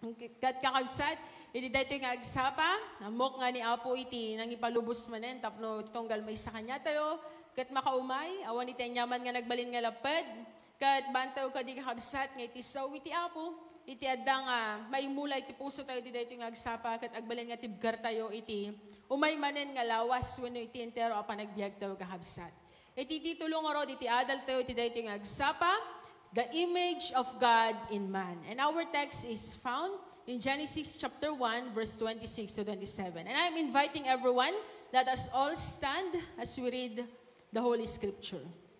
Kat kakabsat, iti dayto nga agsapa, amok nga ni Apo iti nang ipalubos manen, tapno tunggal may sa kanya tayo, kat makaumay, awan iti nyaman nga nagbalin nga lapad, kat bantaw ka di kakabsat, nga iti saw iti Apo, iti adda nga may mula iti puso tayo iti dayto nga agsapa, kat agbalin nga tibgar tayo iti, umay manen nga lawas, wano iti entero apan nagbiag tayo kakabsat. Iti titulong aro, iti adal tayo iti dayto nga agsapa, the image of God in man. And our text is found in Genesis chapter 1, verse 26 to 27. And I'm inviting everyone, let us all stand as we read the Holy Scripture.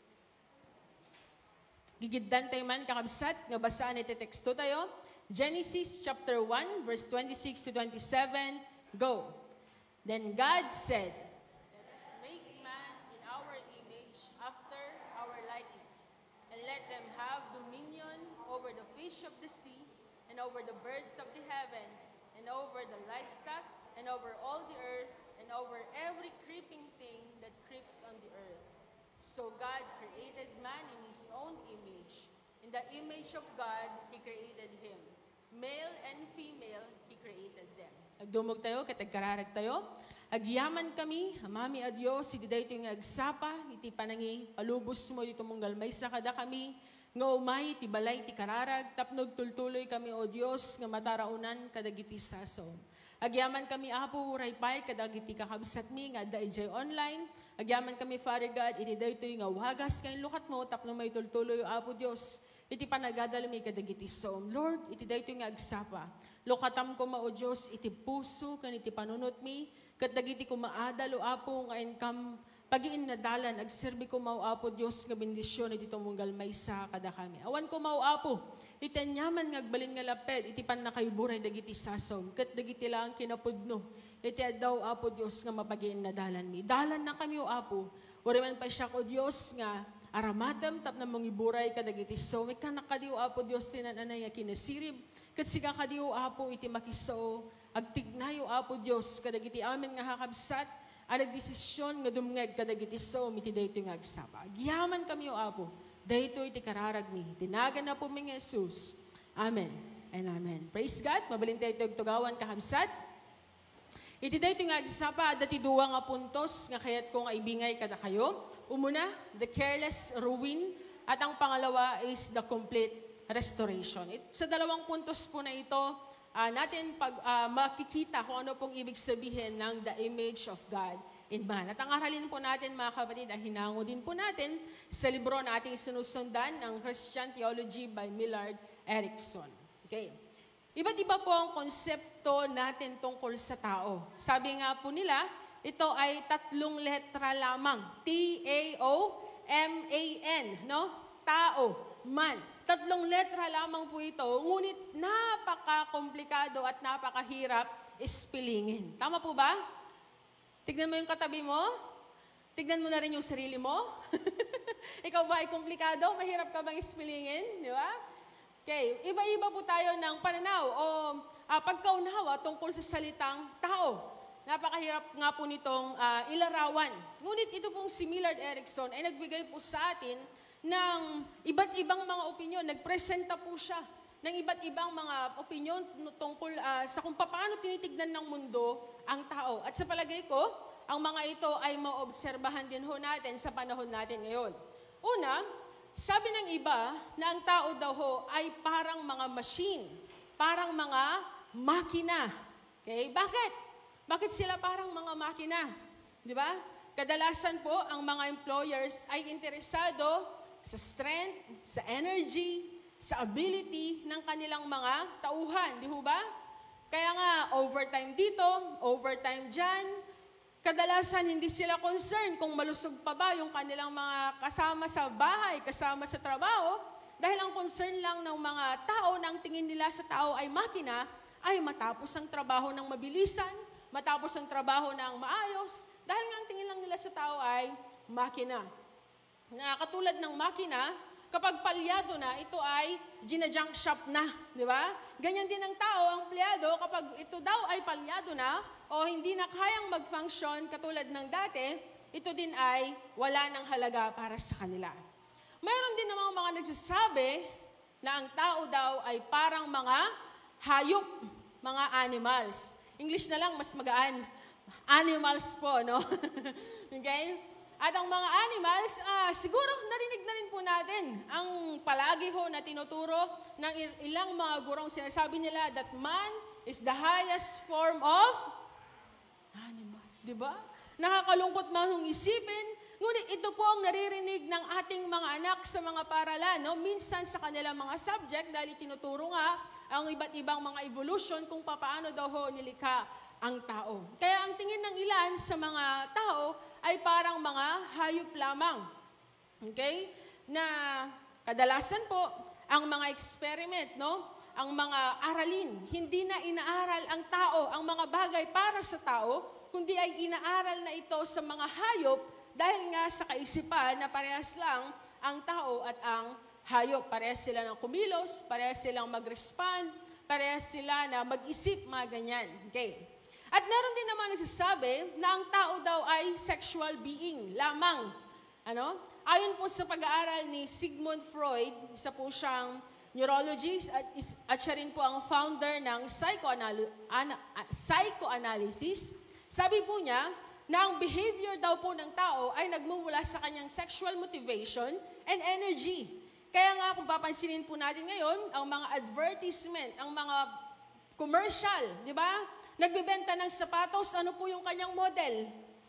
Gigiddan tayo man kakabsat, nga basaan iti teksto tayo. Genesis chapter 1, verse 26 to 27, go. Then God said, let us make man in our image after our likeness. And let them have dominion over the fish of the sea, and over the birds of the heavens, and over the livestock, and over all the earth, and over every creeping thing that creeps on the earth. So God created man in His own image. In the image of God, He created him. Male and female, He created them. Agdumog tayo, katagkararag tayo. Agyaman kami, amami a Diyos, iti dayto yung agsapa, iti panangi, palubos mo, iti munggal may sakada kami, nga umay, iti balay, iti kararag, tapnog tultuloy kami, o Diyos, nga mataraunan, kadagiti sasom. Agyaman kami, Apo, uraypay, kadagiti kakabsat mi, nga daijay online. Agyaman kami, Father God, iti dayto yung wagas, kayong lukat mo, tapno may tultuloy, o Apo Diyos, iti panagadal mi kadagiti som. Lord, iti dayto nga agsapa. Lokatam ko mao Dios iti puso ken iti panunot mi ket dagiti ko maadal o Apo nga income pagiin na dalan agserbi ko mao Apo Dios nga bendisyon iti tumunggal maysa kada kami. Awan ko mao Apo iti nyaman nga agbalin nga laped iti pannakayburay dagiti sasom ket dagiti lang kinapudno. Iti addaw Apo Dios nga mapagiin na dalan mi. Dalan na kami o Apo. Uriman pa siya ko Dios nga aramatem tap na mangiburay kadagiti so may kanakadiw Apo Dios tinananay nga kinasirib ket siga kadiw Apo iti makiso agtignayo Apo Dios kadagiti amin nga hakabsat anag desisyon nga dumngeg kadagiti so iti dayto nga agsapa. Giyaman kami o Apo dayto iti kararag mi tinagan na po mi Jesus. Amen and amen. Praise God. Mabalin tayo tugawan kakabsat. Iti dayto nga agsapa dati duwa nga puntos nga kayat ko nga ibingay kada kayo. Umuna, the careless ruin at ang pangalawa is the complete restoration. Sa dalawang puntos po na ito, natin makikita kung ano pong ibig sabihin ng the image of God in man. At ang aralin po natin mga kapatid, hinango din po natin sa libro na ating sinusundan ng Christian Theology by Millard Erickson. Okay. Iba't iba po ang konsepto natin tungkol sa tao. Sabi nga po nila, ito ay 3 letra lamang. T-A-O-M-A-N, no? Tao, man. 3 letra lamang po ito, ngunit napaka-komplikado at napakahirap ispilingin. Tama po ba? Tignan mo yung katabi mo. Tignan mo na rin yung sarili mo. Ikaw ba ay komplikado? Mahirap ka bang ispilingin? Di ba? Okay, iba-iba po tayo ng pananaw o pagkaunawa tungkol sa salitang tao. Napakahirap nga po nitong ilarawan. Ngunit ito pong si Millard Erickson ay nagbigay po sa atin ng iba't ibang mga opinyon. Nagpresenta po siya ng iba't ibang mga opinyon tungkol sa kung paano tinitignan ng mundo ang tao. At sa palagay ko, ang mga ito ay maobserbahan din ho natin sa panahon natin ngayon. Una, sabi ng iba na ang tao daw ho ay parang mga machine, parang mga makina. Okay? Bakit? Bakit sila parang mga makina? Di ba? Kadalasan po, ang mga employers ay interesado sa strength, sa energy, sa ability ng kanilang mga tauhan. Di ba? Kaya nga, overtime dito, overtime dyan. Kadalasan, hindi sila concerned kung malusog pa ba yung kanilang mga kasama sa bahay, kasama sa trabaho. Dahil ang concern lang ng mga tao, na ang tingin nila sa tao ay makina, ay matapos ang trabaho ng mabilisan, matapos ang trabaho ng maayos, dahil nga ang tingin lang nila sa tao ay makina. Na katulad ng makina, kapag palyado na, ito ay ginajunk shop na, di ba? Ganyan din ang tao, ang empleyado, kapag ito daw ay palyado na, o hindi na kayang mag-function katulad ng dati, ito din ay wala ng halaga para sa kanila. Mayroon din namang mga nagsasabi na ang tao daw ay parang mga hayop, mga animals. English na lang, mas magaan. Animals po, no? Okay? At ang mga animals, siguro narinig na rin po natin ang palagi ho na tinuturo ng ilang mga gurong. Sinasabi nila that man is the highest form of animal. Diba? Nakakalungkot mahong isipin, ngunit ito po ang naririnig ng ating mga anak sa mga paralan. No? Minsan sa kanilang mga subject, dahil tinuturo nga ang iba't ibang mga evolution kung paano daw ho nilikha ang tao. Kaya ang tingin ng ilan sa mga tao ay parang mga hayop lamang. Okay? Na kadalasan po, ang mga experiment, no? Ang mga aralin, hindi na inaaral ang tao, ang mga bagay para sa tao, kundi ay inaaral na ito sa mga hayop dahil nga sa kaisipan na parehas lang ang tao at ang hayop. Parehas sila ng kumilos, parehas silang mag-respond, parehas sila na mag-isip, mga ganyan. Okay? At meron din naman nagsasabi na ang tao daw ay sexual being lamang. Ano? Ayon po sa pag-aaral ni Sigmund Freud, isa po siyang neurologist at siya rin po ang founder ng psychoanalysis. Sabi po niya na ang behavior daw po ng tao ay nagmumula sa kanyang sexual motivation and energy. Kaya nga kung papansinin po natin ngayon, ang mga advertisement, ang mga commercial, di ba? Nagbebenta ng sapatos, ano po yung kanyang model?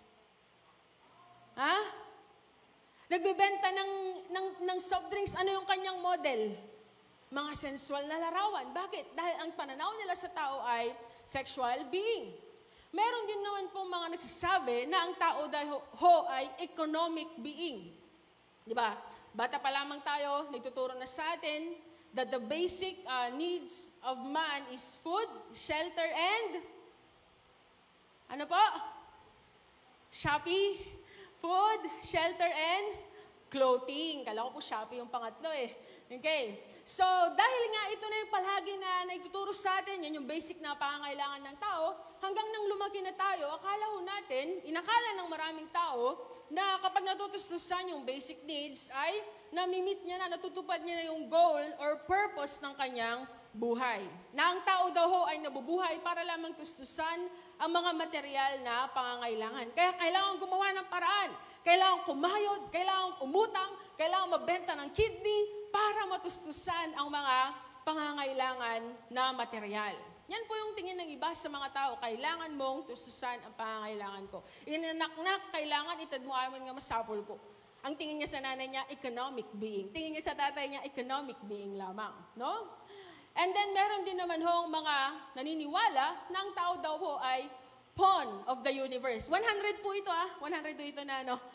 Ha? Nagbebenta ng soft drinks, ano yung kanyang model? Mga sensual na larawan. Bakit? Dahil ang pananaw nila sa tao ay sexual being. Meron din naman pong mga nagsasabi na ang tao dahil ay economic being. Di ba? Bata pa lamang tayo, nagtuturo na sa atin that the basic needs of man is food, shelter, and ano po? Shopee, food, shelter, and clothing. Kala ko po Shopee yung pangatlo eh. Okay. So, dahil nga ito na yung palagi na naituturo sa atin, yan yung basic na pangangailangan ng tao, hanggang nang lumaki na tayo, akala ho natin, inakala ng maraming tao, na kapag natutustusan yung basic needs, ay namimit niya na, natutupad niya na yung goal or purpose ng kanyang buhay. Na ang tao daw ho ay nabubuhay para lamang tustusan ang mga material na pangangailangan. Kaya kailangan gumawa ng paraan. Kailangan kumayod, kailangan umutang, kailangan mabenta ng kidney para matustusan ang mga pangangailangan na material. Yan po yung tingin ng iba sa mga tao. Kailangan mong tustusan ang pangangailangan ko. Inanak-nak, kailangan itad mo amin nga masapol ko. Ang tingin niya sa nanay niya, economic being. Tingin niya sa tatay niya, economic being lamang. No? And then meron din naman hong mga naniniwala na ang tao daw ho ay pawn of the universe. 100 po ito 100 po ito na ano.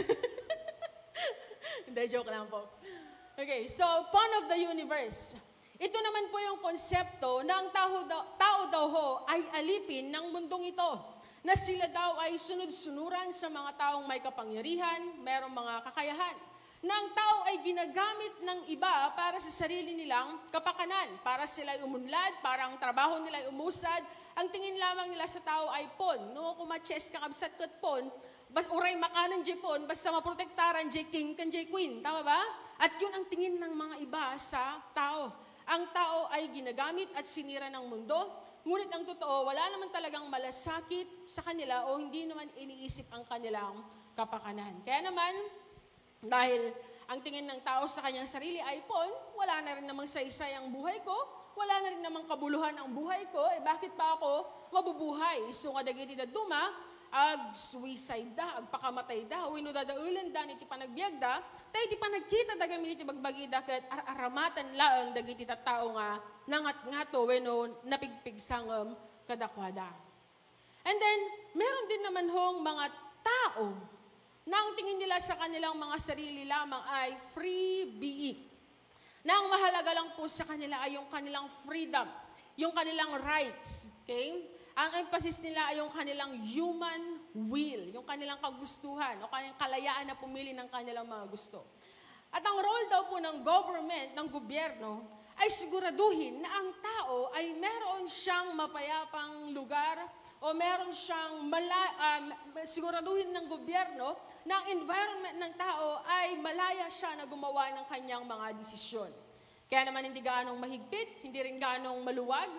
Hindi, joke lang po. Okay, so pawn of the universe. Ito naman po yung konsepto na ang tao daw ho ay alipin ng mundong ito. Na sila daw ay sunod-sunuran sa mga taong may kapangyarihan, merong mga kakayahan. Na ang tao ay ginagamit ng iba para sa sarili nilang kapakanan. Para sila umunlad, para ang trabaho nila ay umusad. Ang tingin lamang nila sa tao ay pon. No, kumatches kakabsat kat pon, bas uray makanan jay pon, basta maprotektaran jay king kan jay queen. Tama ba? At yun ang tingin ng mga iba sa tao. Ang tao ay ginagamit at sinira ng mundo. Ngunit ang totoo, wala naman talagang malasakit sa kanila o hindi naman iniisip ang kanilang kapakanan. Kaya naman, dahil ang tingin ng tao sa kanyang sarili ay pon, wala na rin namang saysay ang buhay ko, wala na rin namang kabuluhan ang buhay ko, bakit pa ako mabubuhay? So nga dagiti da duma, ag-suicide da, agpakamatay da, wino da daulan da, iti panagbiag da, tayo di pa nagkita da gamit iti bagbagi da, kat aramatan laang dagiti tao nga, nangat nga to, wino napigpig sangam kadakwada. And then, meron din naman hong mga tao na ang tingin nila sa kanilang mga sarili lamang ay free being. Na ang mahalaga lang po sa kanila ay yung kanilang freedom, yung kanilang rights. Okay? Ang emphasis nila ay yung kanilang human will, yung kanilang kagustuhan, o kanilang kalayaan na pumili ng kanilang mga gusto. At ang role daw po ng government, ng gobyerno, ay siguraduhin na ang tao ay meron siyang mapayapang lugar o meron siyang siguraduhin ng gobyerno na ang environment ng tao ay malaya siya na gumawa ng kanyang mga desisyon. Kaya naman hindi gaanong mahigpit, hindi rin gaanong maluwag,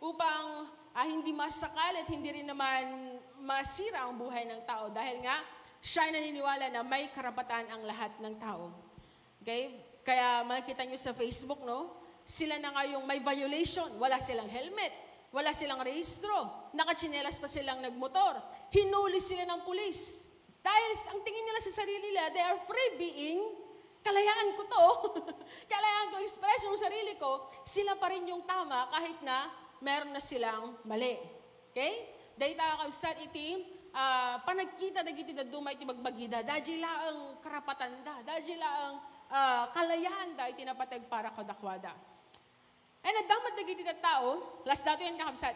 upang hindi masakal at hindi rin naman masira ang buhay ng tao. Dahil nga, siya ay naniniwala na may karapatan ang lahat ng tao. Okay? Kaya makikita nyo sa Facebook, no? Sila na nga yung may violation. Wala silang helmet. Wala silang rehistro. Nakatsinelas pa silang nagmotor. Hinuli sila ng pulis. Dahil ang tingin nila sa sarili nila, they are free being, kalayaan ko to. Kalayaan ko, express yung sarili ko. Sila pa rin yung tama kahit na meron na silang mali. Okay? Dahil tayo kausat iti, panagkita na giti na dumay iti magbagida, dahil laang karapatan da, dahil laang kalayaan da, iti napatag para kadakwada. Ay nadamat na giti na tao, last dato yan kakabsat.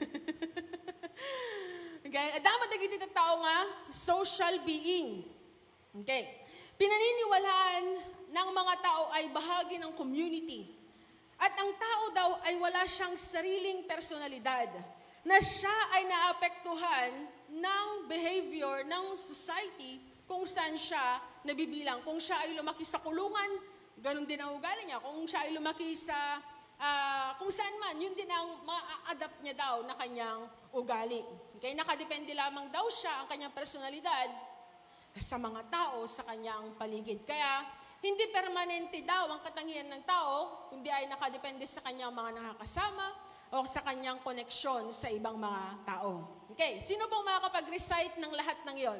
Okay? Nadamat na giti na tao nga, social being. Okay? Pinaniniwalaan ng mga tao ay bahagi ng community. At ang tao daw ay wala siyang sariling personalidad, na siya ay naapektuhan ng behavior ng society kung saan siya nabibilang. Kung siya ay lumaki sa kulungan, ganun din ang ugali niya. Kung siya ay lumaki sa kung saan man, yun din ang ma-adapt niya daw na kanyang ugali. Okay? Nakadepende lamang daw siya, ang kanyang personalidad, sa mga tao sa kanyang paligid. Kaya, hindi permanente daw ang katangian ng tao, kundi ay nakadepende sa kanyang mga nakakasama, o sa kanyang koneksyon sa ibang mga tao. Okay, sino bang makakapag-recite ng lahat ng yon?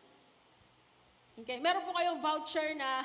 Okay, meron po kayong voucher na...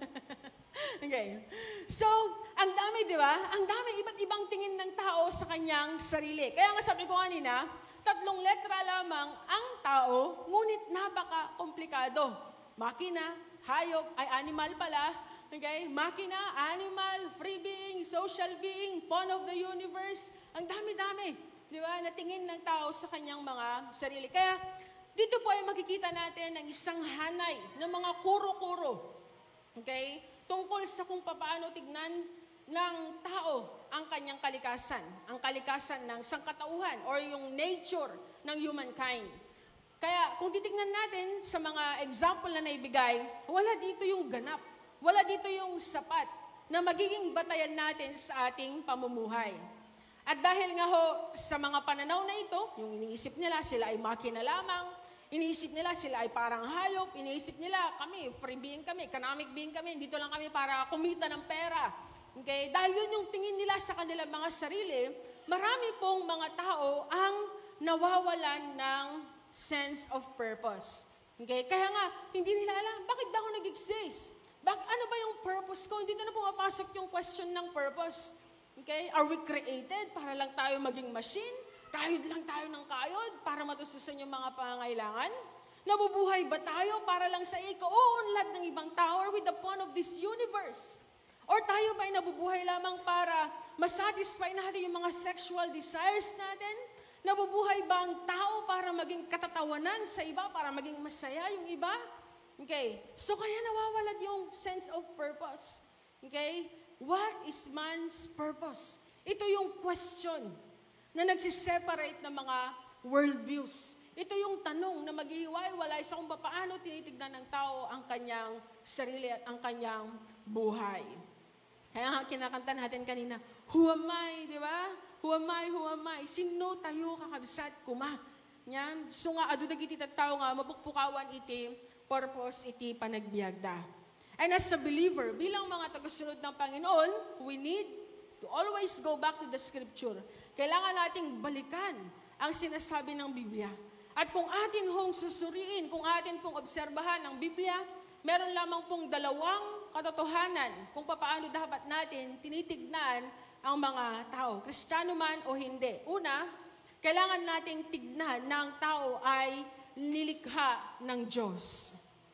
Okay. So, ang dami, di ba? Ang dami, iba't ibang tingin ng tao sa kanyang sarili. Kaya nga sabi ko kanina, 3 letra lamang ang tao, ngunit napaka-komplikado. Makina, hayop, ay animal pala, okay? Makina, animal, free being, social being, pawn of the universe. Ang dami-dami, di ba? Natingin ng tao sa kanyang mga sarili. Kaya dito po ay makikita natin ang isang hanay ng mga kuro-kuro. Okay? Tungkol sa kung paano tignan ng tao ang kanyang kalikasan. Ang kalikasan ng sangkatauhan or yung nature ng humankind. Kaya kung titignan natin sa mga example na naibigay, wala dito yung ganap. Wala dito yung sapat na magiging batayan natin sa ating pamumuhay. At dahil nga ho, sa mga pananaw na ito, yung iniisip nila, sila ay makina lamang, iniisip nila, sila ay parang hayop, iniisip nila, kami, free being kami, economic being kami, dito lang kami para kumita ng pera. Okay? Dahil yun yung tingin nila sa kanilang mga sarili, marami pong mga tao ang nawawalan ng sense of purpose. Okay? Kaya nga, hindi nila alam, bakit ba ako nag-exist? Ano ba yung purpose ko? Hindi na pumapasok yung question ng purpose. Okay? Are we created para lang tayo maging machine? Kayod lang tayo ng kayod para matustusan yung mga pangangailangan? Nabubuhay ba tayo para lang sa ika-uunlad ng ibang tao? Are we the pawn of this universe? Or tayo ba ay nabubuhay lamang para masatisfy natin yung mga sexual desires natin? Nabubuhay ba ang tao para maging katatawanan sa iba, para maging masaya yung iba? Okay, so kaya nawawalad yung sense of purpose. Okay, what is man's purpose? Ito yung question na nagsiseparate ng mga worldviews. Ito yung tanong na maghihiwa-walay sa kung paano tinitignan ng tao ang kanyang sarili at ang kanyang buhay. Kaya nga kinakanta natin kanina, who am I, di ba? Who am I, who am I? Sino tayo kakabsat kuma? Yan. So nga, adudag iti tao nga, mapukpukawan iti, purpose iti panagbiagda. And as a believer, bilang mga tagasunod ng Panginoon, we need to always go back to the Scripture. Kailangan nating balikan ang sinasabi ng Biblia. At kung atin hong susuriin, kung atin pong obserbahan ang Biblia, meron lamang pong 2 katotohanan kung paano dapat natin tinitignan ang mga tao, Kristiyano man o hindi. Una, kailangan nating tignan na ang tao ay nilikha ng Diyos.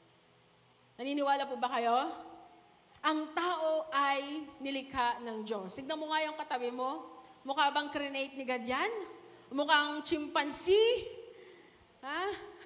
Naniniwala po ba kayo? Ang tao ay nilikha ng Diyos. Tignan mo nga yung katabi mo. Mukha bang crenate ni God yan? Mukhang chimpanzee? Ha?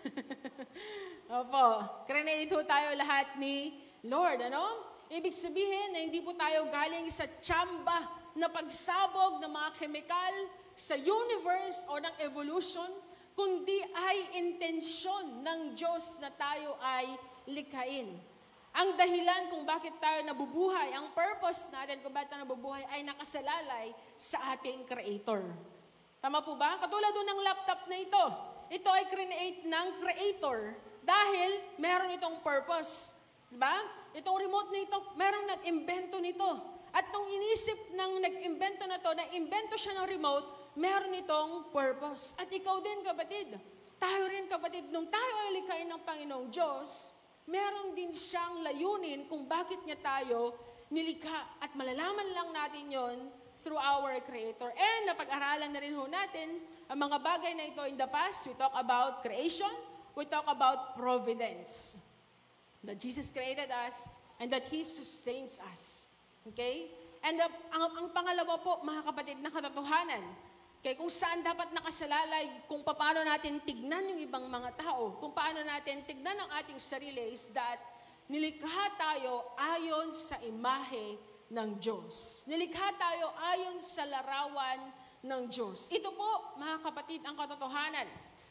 Opo. Crenate ho tayo lahat ni Lord. Ano? Ibig sabihin na hindi po tayo galing sa tsamba na pagsabog ng mga chemical sa universe o ng evolution, kundi ay intensyon ng Diyos na tayo ay likhain. Ang dahilan kung bakit tayo nabubuhay, ang purpose natin kung bakit tayo nabubuhay ay nakasalalay sa ating Creator. Tama po ba? Katulad doon ng laptop na ito. Ito ay create ng creator dahil meron itong purpose. Diba? Itong remote na ito, merong nag-imbento nito. At nung inisip ng nag-imbento na to, nag-imbento siya ng remote, meron itong purpose. At ikaw din, kapatid. Tayo rin, kapatid, nung tayo ay likhain ng Panginoong Diyos, meron din siyang layunin kung bakit niya tayo nilikha. At malalaman lang natin yon through our Creator. And napag-aralan na rin ho natin ang mga bagay na ito in the past. We talk about creation, we talk about providence. That Jesus created us and that He sustains us. Okay? And ang pangalawa po, mga kapatid, na katotohanan, okay, kung saan dapat nakasalalay, kung paano natin tignan yung ibang mga tao, kung paano natin tignan ang ating sarili is that nilikha tayo ayon sa imahe ng Diyos. Nilikha tayo ayon sa larawan ng Diyos. Ito po, mga kapatid, ang katotohanan.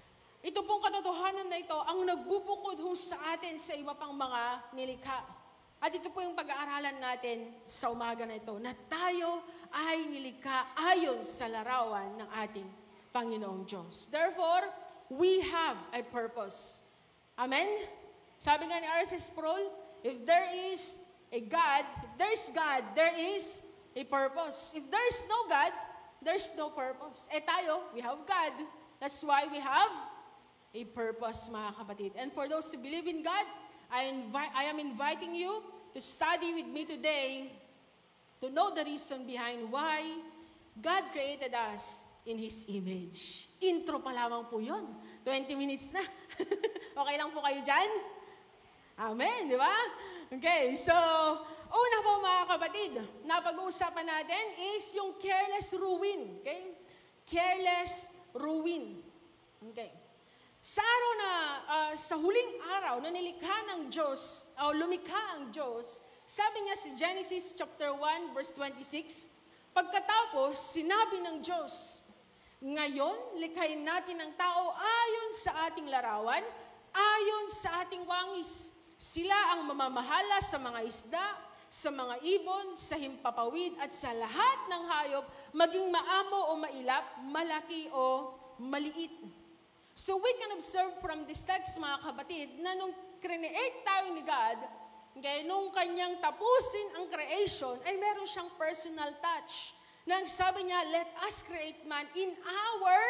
Ito pong katotohanan na ito ang nagbubukod ho sa atin sa iba pang mga nilikha. At ito po yung pag-aaralan natin sa umaga na ito, na tayo ay nilikha ayon sa larawan ng ating Panginoong Diyos. Therefore, we have a purpose. Amen? Sabi nga ni R.S. Sproul, if there is a God, if there is God, there is a purpose. If there is no God, there is no purpose. Tayo, we have God. That's why we have a purpose, mga kapatid. And for those who believe in God, I am inviting you to study with me today to know the reason behind why God created us in His image. Intro pa lamang po yun. 20 minutes na. Okay lang po kayo dyan? Amen, di ba? Okay, so, una po mga kapatid, na pag-uusapan natin is yung careless ruin. Okay? Careless ruin. Okay. Sa araw na, sa huling araw na nilikha ng Diyos, o lumikha ang Diyos, sabi niya si Genesis chapter 1 verse 26, pagkatapos sinabi ng Diyos, ngayon likhain natin ang tao ayon sa ating larawan, ayon sa ating wangis. Sila ang mamamahala sa mga isda, sa mga ibon, sa himpapawid at sa lahat ng hayop, maging maamo o mailap, malaki o maliit. So we can observe from this text, mga kapatid, na nung create tayo ni God, okay, nung kanyang tapusin ang creation, ay meron siyang personal touch. Nang sabi niya, let us create man in our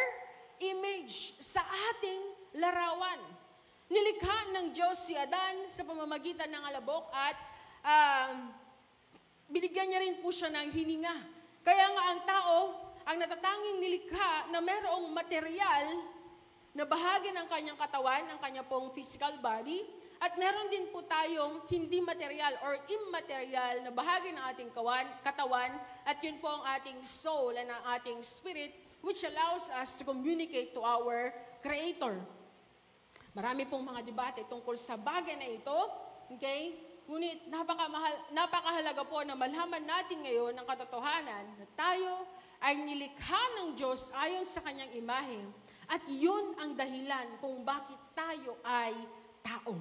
image, sa ating larawan. Nilikha ng Diyos si Adan sa pamamagitan ng alabok at binigyan niya rin po siya ng hininga. Kaya nga ang tao, ang natatanging nilikha na merong material na bahagi ng kanyang katawan, ng kanya pong physical body, at meron din po tayong hindi material or immaterial na bahagi ng ating katawan, at yun po ang ating soul and ang ating spirit, which allows us to communicate to our Creator. Marami pong mga debate tungkol sa bagay na ito, okay? Ngunit napakahalaga po na malaman natin ngayon ang katotohanan na tayo ay nilikha ng Diyos ayon sa kanyang imahe. At yun ang dahilan kung bakit tayo ay tao.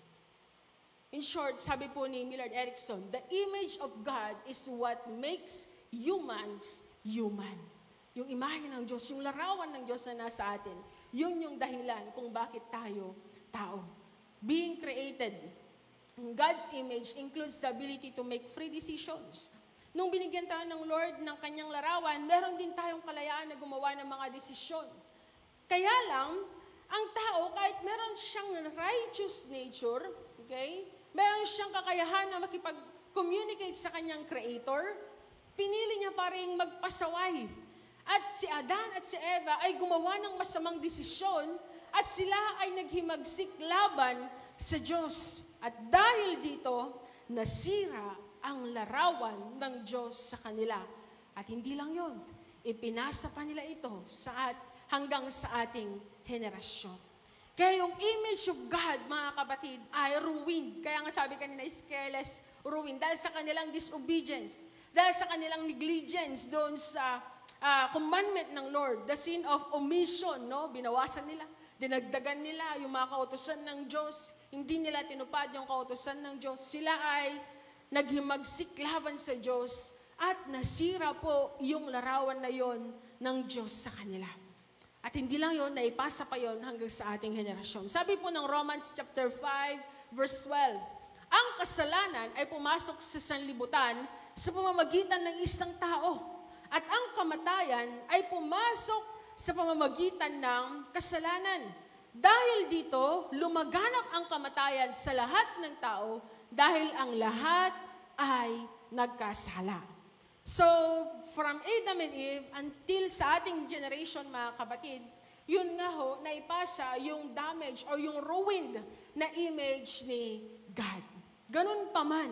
In short, sabi po ni Millard Erickson, the image of God is what makes humans human. Yung imahe ng Diyos, yung larawan ng Diyos na nasa atin, yun yung dahilan kung bakit tayo tao. Being created in God's image includes the ability to make free decisions. Nung binigyan tayo ng Lord ng kanyang larawan, meron din tayong kalayaan na gumawa ng mga desisyon. Kaya lang, ang tao, kahit meron siyang righteous nature, okay, meron siyang kakayahan na makipag-communicate sa kanyang Creator, pinili niya pa rin magpasaway. At si Adan at si Eva ay gumawa ng masamang desisyon at sila ay naghimagsik laban sa Diyos. At dahil dito, nasira ang larawan ng Diyos sa kanila. At hindi lang yon, ipinasa pa nila ito hanggang sa ating henerasyon. Kaya yung image of God, mga kapatid, ay ruined. Kaya nga sabi kanina is careless ruin. Dahil sa kanilang disobedience, dahil sa kanilang negligence doon sa commandment ng Lord, the sin of omission, no? Binawasan nila, dinagdagan nila yung mga kautusan ng Diyos, hindi nila tinupad yung kautusan ng Diyos. Sila ay naghimagsik laban sa Diyos at nasira po yung larawan na yon ng Diyos sa kanila. At hindi lang yon, naipasa pa yon hanggang sa ating henerasyon. Sabi po ng Romans chapter 5, verse 12, ang kasalanan ay pumasok sa sanlibutan sa pamamagitan ng isang tao. At ang kamatayan ay pumasok sa pamamagitan ng kasalanan. Dahil dito, lumaganap ang kamatayan sa lahat ng tao dahil ang lahat ay nagkasala. So, from Adam and Eve until sa ating generation, mga kapatid, yun nga ho, naipasa yung damage or yung ruined na image ni God. Ganun pa man,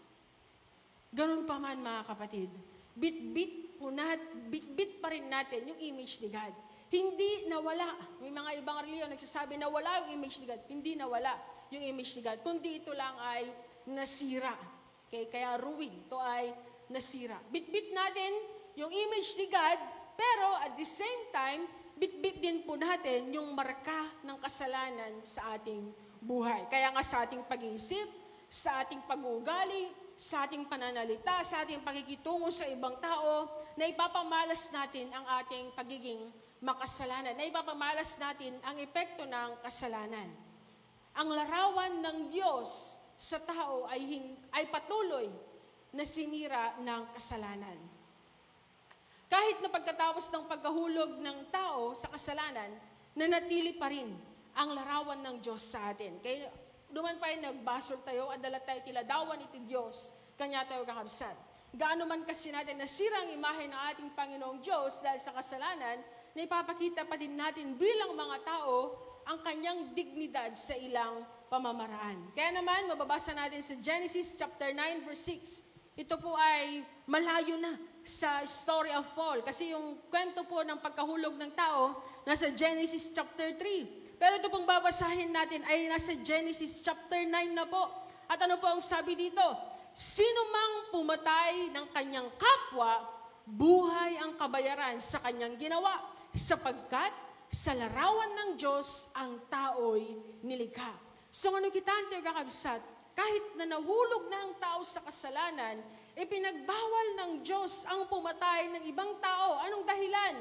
mga kapatid, bit-bit pa rin natin yung image ni God. Hindi nawala. May mga ibang reliyon nagsasabi na wala yung image ni God. Hindi nawala yung image ni God. Kundi ito lang ay nasira. Okay? Kaya ruin. Ito ay nasira. Bit-bit natin yung image ni God, pero at the same time, bit-bit din po natin yung marka ng kasalanan sa ating buhay. Kaya nga sa ating pag-iisip, sa ating pag-uugali, sa ating pananalita, sa ating pakikitungo sa ibang tao, na ipapamalas natin ang ating pagiging makasalanan, na ipapamalas natin ang epekto ng kasalanan. Ang larawan ng Diyos sa tao ay patuloy na sinira ng kasalanan. Kahit na pagkatapos ng pagkahulog ng tao sa kasalanan, nanatili pa rin ang larawan ng Diyos sa atin. Kaya duman pa rin nagbasol tayo, adala tayo tiladawan iti Diyos, kanya tayo kakabsat. Gaano man kasi natin nasira ang imahe ng ating Panginoong Diyos dahil sa kasalanan, na ipapakita pa din natin bilang mga tao ang kanyang dignidad sa ilang pamamaraan. Kaya naman, mababasa natin sa Genesis chapter 9 verse 6. Ito po ay malayo na sa story of fall. Kasi yung kwento po ng pagkahulog ng tao, nasa Genesis chapter 3. Pero ito pong babasahin natin ay nasa Genesis chapter 9 na po. At ano po ang sabi dito? Sino mang pumatay ng kanyang kapwa, buhay ang kabayaran sa kanyang ginawa, sapagkat sa larawan ng Diyos ang tao'y nilikha. So ano kita, Anteo kakabsat, kahit na nahulog na ang tao sa kasalanan, ipinagbawal ng Diyos ang pumatay ng ibang tao. Anong dahilan?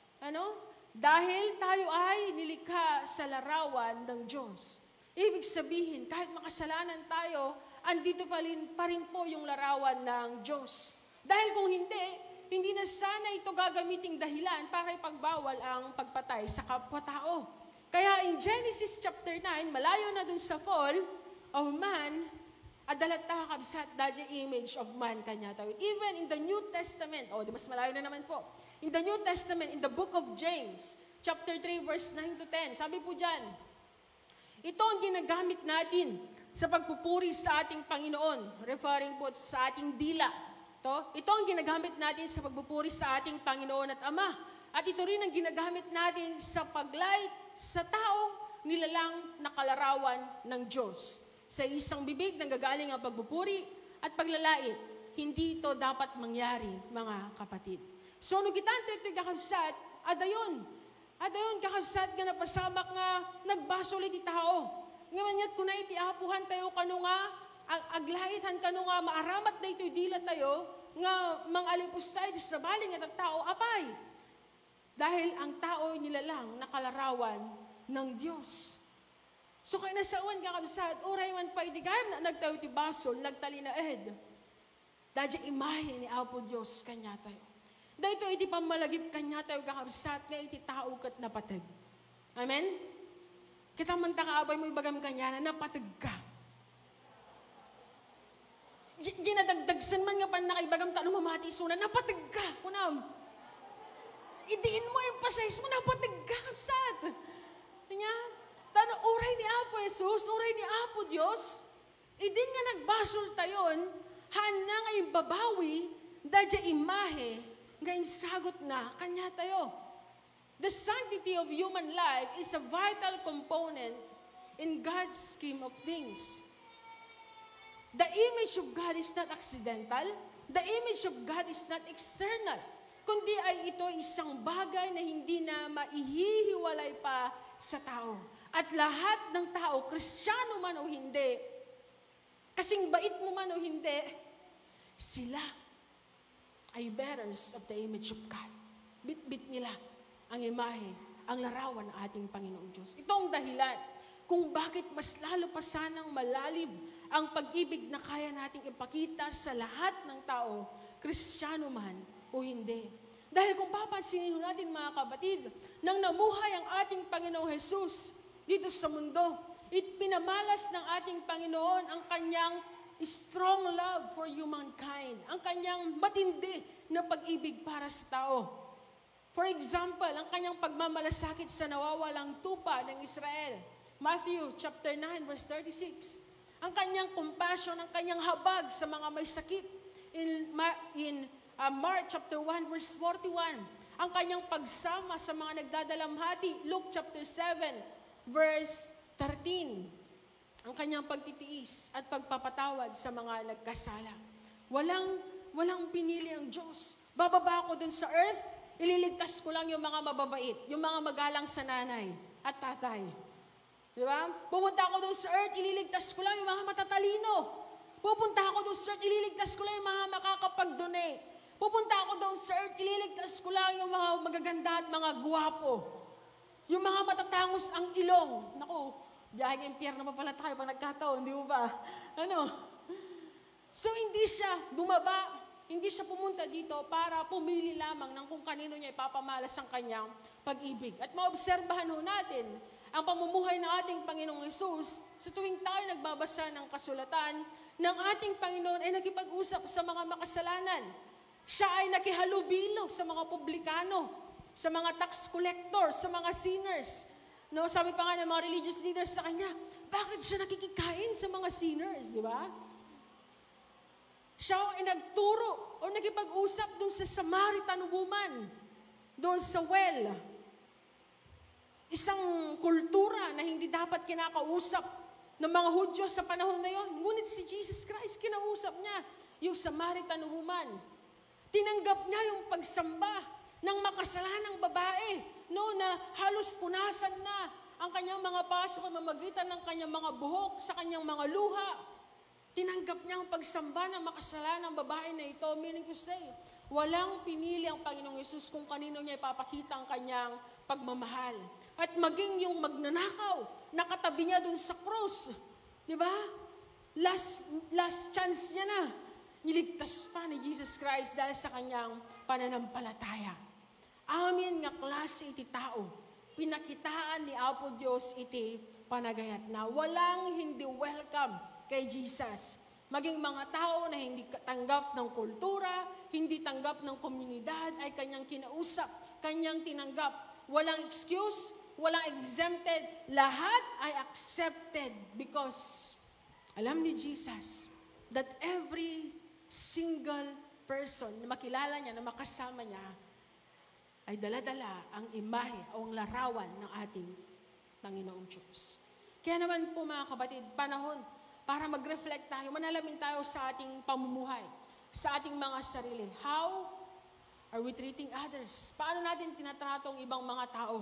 Dahil tayo ay nilikha sa larawan ng Diyos. Ibig sabihin, kahit makasalanan tayo, andito pa rin po yung larawan ng Diyos. Dahil kung hindi na sana ito gagamiting dahilan para ipagbawal ang pagpatay sa kapwa-tao. Kaya in Genesis chapter 9, malayo na dun sa fall of man, adalata kabsat dadya image of man kanya tawid. Even in the New Testament, di mas malayo na naman po. In the New Testament, in the book of James, chapter 3, verse 9 to 10, sabi po dyan, ito ang ginagamit natin sa pagpupuri sa ating Panginoon, referring po sa ating dila. Ito ang ginagamit natin sa pagpupuri sa ating Panginoon at Ama. At ito rin ang ginagamit natin sa paglait sa taong nilalang nakalarawan ng Diyos. Sa isang bibig nanggagaling ang pagpupuri at paglalait. Hindi ito dapat mangyari, mga kapatid. So, nung kitante ito kakabsat, adayon kakabsat nga napasamak nga nagbasolit iti tao. Ngayon kung na iti apuhan tayo kanu nga, aglaitan kanu nga, maaramat na ito'y dila tayo, nga mangalipos tayo sa baling at tao, apay. Dahil ang tao nilalang nakalarawan ng Diyos. So kaya nasauan ka kabsat, oray man pa iti gayam na nagtayo iti basol, nagtali na ed. Dadya imahe ni Apo Diyos kanya tayo. Dahil ito iti pamalagip kanya tayo kakabsat, nga iti tao kat napatag. Amen? Kita man takaabay mo ibagam kanya na napatag ka. Ginadagdagsan man nga pa nakaibagam ta, mamati suna, napatag ka. Kunam, idiin mo, emphasize mo, napatag ka kapsat. Kanya, tano, oray ni Apo Jesus, oray ni Apo Diyos, idin nga nagbasol tayon, hana nga babawi, dadya imahe, nga insagot na, kanya tayo. The sanctity of human life is a vital component in God's scheme of things. The image of God is not accidental. The image of God is not external. Kundi ay ito isang bagay na hindi na maihihiwalay pa sa tao. At lahat ng tao, Kristiyano man o hindi, kasing bait mo man o hindi, sila ay bearers of the image of God. Bit-bit nila ang imahe, ang larawan ng ating Panginoong Diyos. Ito ang dahilan kung bakit mas lalo pa sanang malalim ang pag-ibig na kaya nating ipakita sa lahat ng tao, Kristiyano man o hindi. Dahil kung papansinin natin mga kapatid, nang namuhay ang ating Panginoong Jesus dito sa mundo, pinamalas ng ating Panginoon ang kanyang strong love for humankind, ang kanyang matindi na pag-ibig para sa tao. For example, ang kanyang pagmamalasakit sa nawawalang tupa ng Israel. Matthew chapter 9 verse 36. Ang kanyang compassion, ang kanyang habag sa mga may sakit. In Mark chapter 1 verse 41. Ang kanyang pagsama sa mga nagdadalamhati. Luke chapter 7 verse 13. Ang kanyang pagtitiis at pagpapatawad sa mga nagkasala. Walang pinili ang Diyos. Bababa ako dun sa earth, ililigtas ko lang yung mga mababait, yung mga magalang sa nanay at tatay. Di ba? Pupunta ako doon sa earth, ililigtas ko lang yung mga matatalino. Pupunta ako doon sa earth, ililigtas ko lang yung mga makakapag-donate. Pupunta ako doon sa earth, ililigtas ko lang yung mga magaganda at mga guwapo. Yung mga matatangos ang ilong. Naku, biyaheng impyerno pa pala tayo pag nagkataon, di mo ba? So hindi siya bumaba, hindi siya pumunta dito para pumili lamang ng kung kanino niya ipapamalas ang kanyang pag-ibig. At maobserbahan ho natin ang pamumuhay ng ating Panginoong Hesus sa tuwing tayo nagbabasa ng kasulatan ng ating Panginoon ay nakipag-usap sa mga makasalanan. Siya ay nakihalubilo sa mga publikano, sa mga tax collectors, sa mga sinners. No, sabi pa nga ng mga religious leaders sa kanya, bakit siya nakikikain sa mga sinners, di ba? Siya ay nagturo o nakipag-usap doon sa Samaritan woman, doon sa well. Isang kultura na hindi dapat kinakausap ng mga Hudyo sa panahon na yon. Ngunit si Jesus Christ, kinausap niya yung Samaritan woman. Tinanggap niya yung pagsamba ng makasalanang babae, no, na halos punasan na ang kanyang mga paso at mamagitan ng kanyang mga buhok sa kanyang mga luha. Tinanggap niya ang pagsamba ng makasalanang babae na ito, meaning to say, walang pinili ang Panginoong Yesus kung kanino niya ipapakita ang kanyang pagmamahal. At maging yung magnanakaw, nakatabi niya dun sa cross. Di ba? Last chance niya na. Niligtas pa ni Jesus Christ dahil sa kanyang pananampalataya. Amin nga klase iti tao. Pinakitaan ni Apo Diyos iti panagayat na walang hindi welcome kay Jesus. Maging mga tao na hindi tanggap ng kultura, hindi tanggap ng komunidad, ay kanyang kinausap, kanyang tinanggap. Walang excuse, walang exempted, lahat ay accepted because alam ni Jesus that every single person na makilala niya, na makasama niya, ay dala-dala ang imahe o ang larawan ng ating Panginoong Diyos. Kaya naman po mga kapatid, panahon para mag-reflect tayo, manalamin tayo sa ating pamumuhay, sa ating mga sarili. How are we treating others? Paano natin tinatratong ibang mga tao?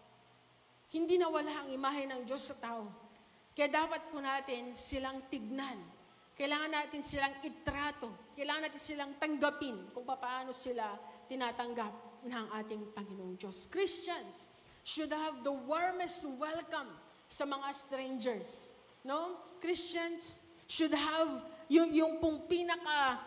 Hindi nawala ang imahe ng Diyos sa tao. Kaya dapat po natin silang tignan. Kailangan natin silang itrato. Kailangan natin silang tanggapin kung paano sila tinatanggap ng ating Panginoong Diyos. Christians should have the warmest welcome sa mga strangers. No? Christians should have yung pong pinaka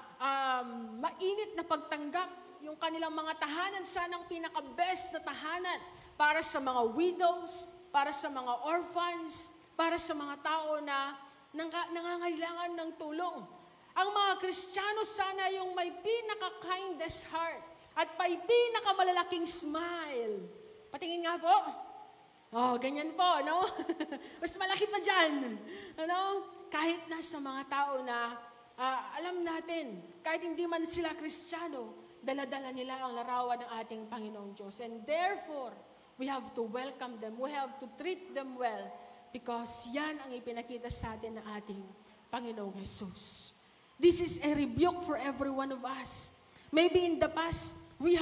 mainit na pagtanggap, yung kanilang mga tahanan, sanang pinaka-best na tahanan para sa mga widows, para sa mga orphans, para sa mga tao na nangangailangan ng tulong. Ang mga Kristiyano sana yung may pinaka-kindest heart at may pinaka-malalaking smile. Patingin nga po. Oh, ganyan po, no? Mas malaki pa dyan. Ano? Kahit nasa mga tao na alam natin, kahit hindi man sila Kristiyano, dala-dala nila ang larawan ng ating Panginoong Diyos. And therefore, we have to welcome them. We have to treat them well because yan ang ipinakita sa atin ng ating Panginoong Jesus. This is a rebuke for every one of us. Maybe in the past,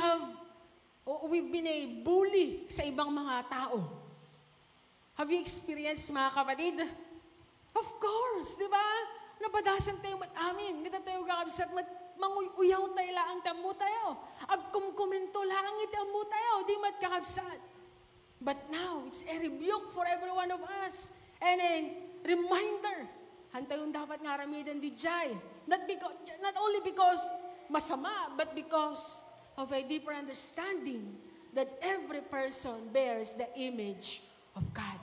we've been a bully sa ibang mga tao. Have you experienced, mga kapatid? Of course, di ba? Napadasan tayo mat-amin. Kita tayo kakabsat manguyaw tayo laang tamu tayo. Ag kumkomento laang itamu tayo, di mat kakabsat. But now, it's a rebuke for every one of us. And a reminder, hantayong dapat nga ramidan di jay. Not only because masama, but because of a deeper understanding that every person bears the image of God.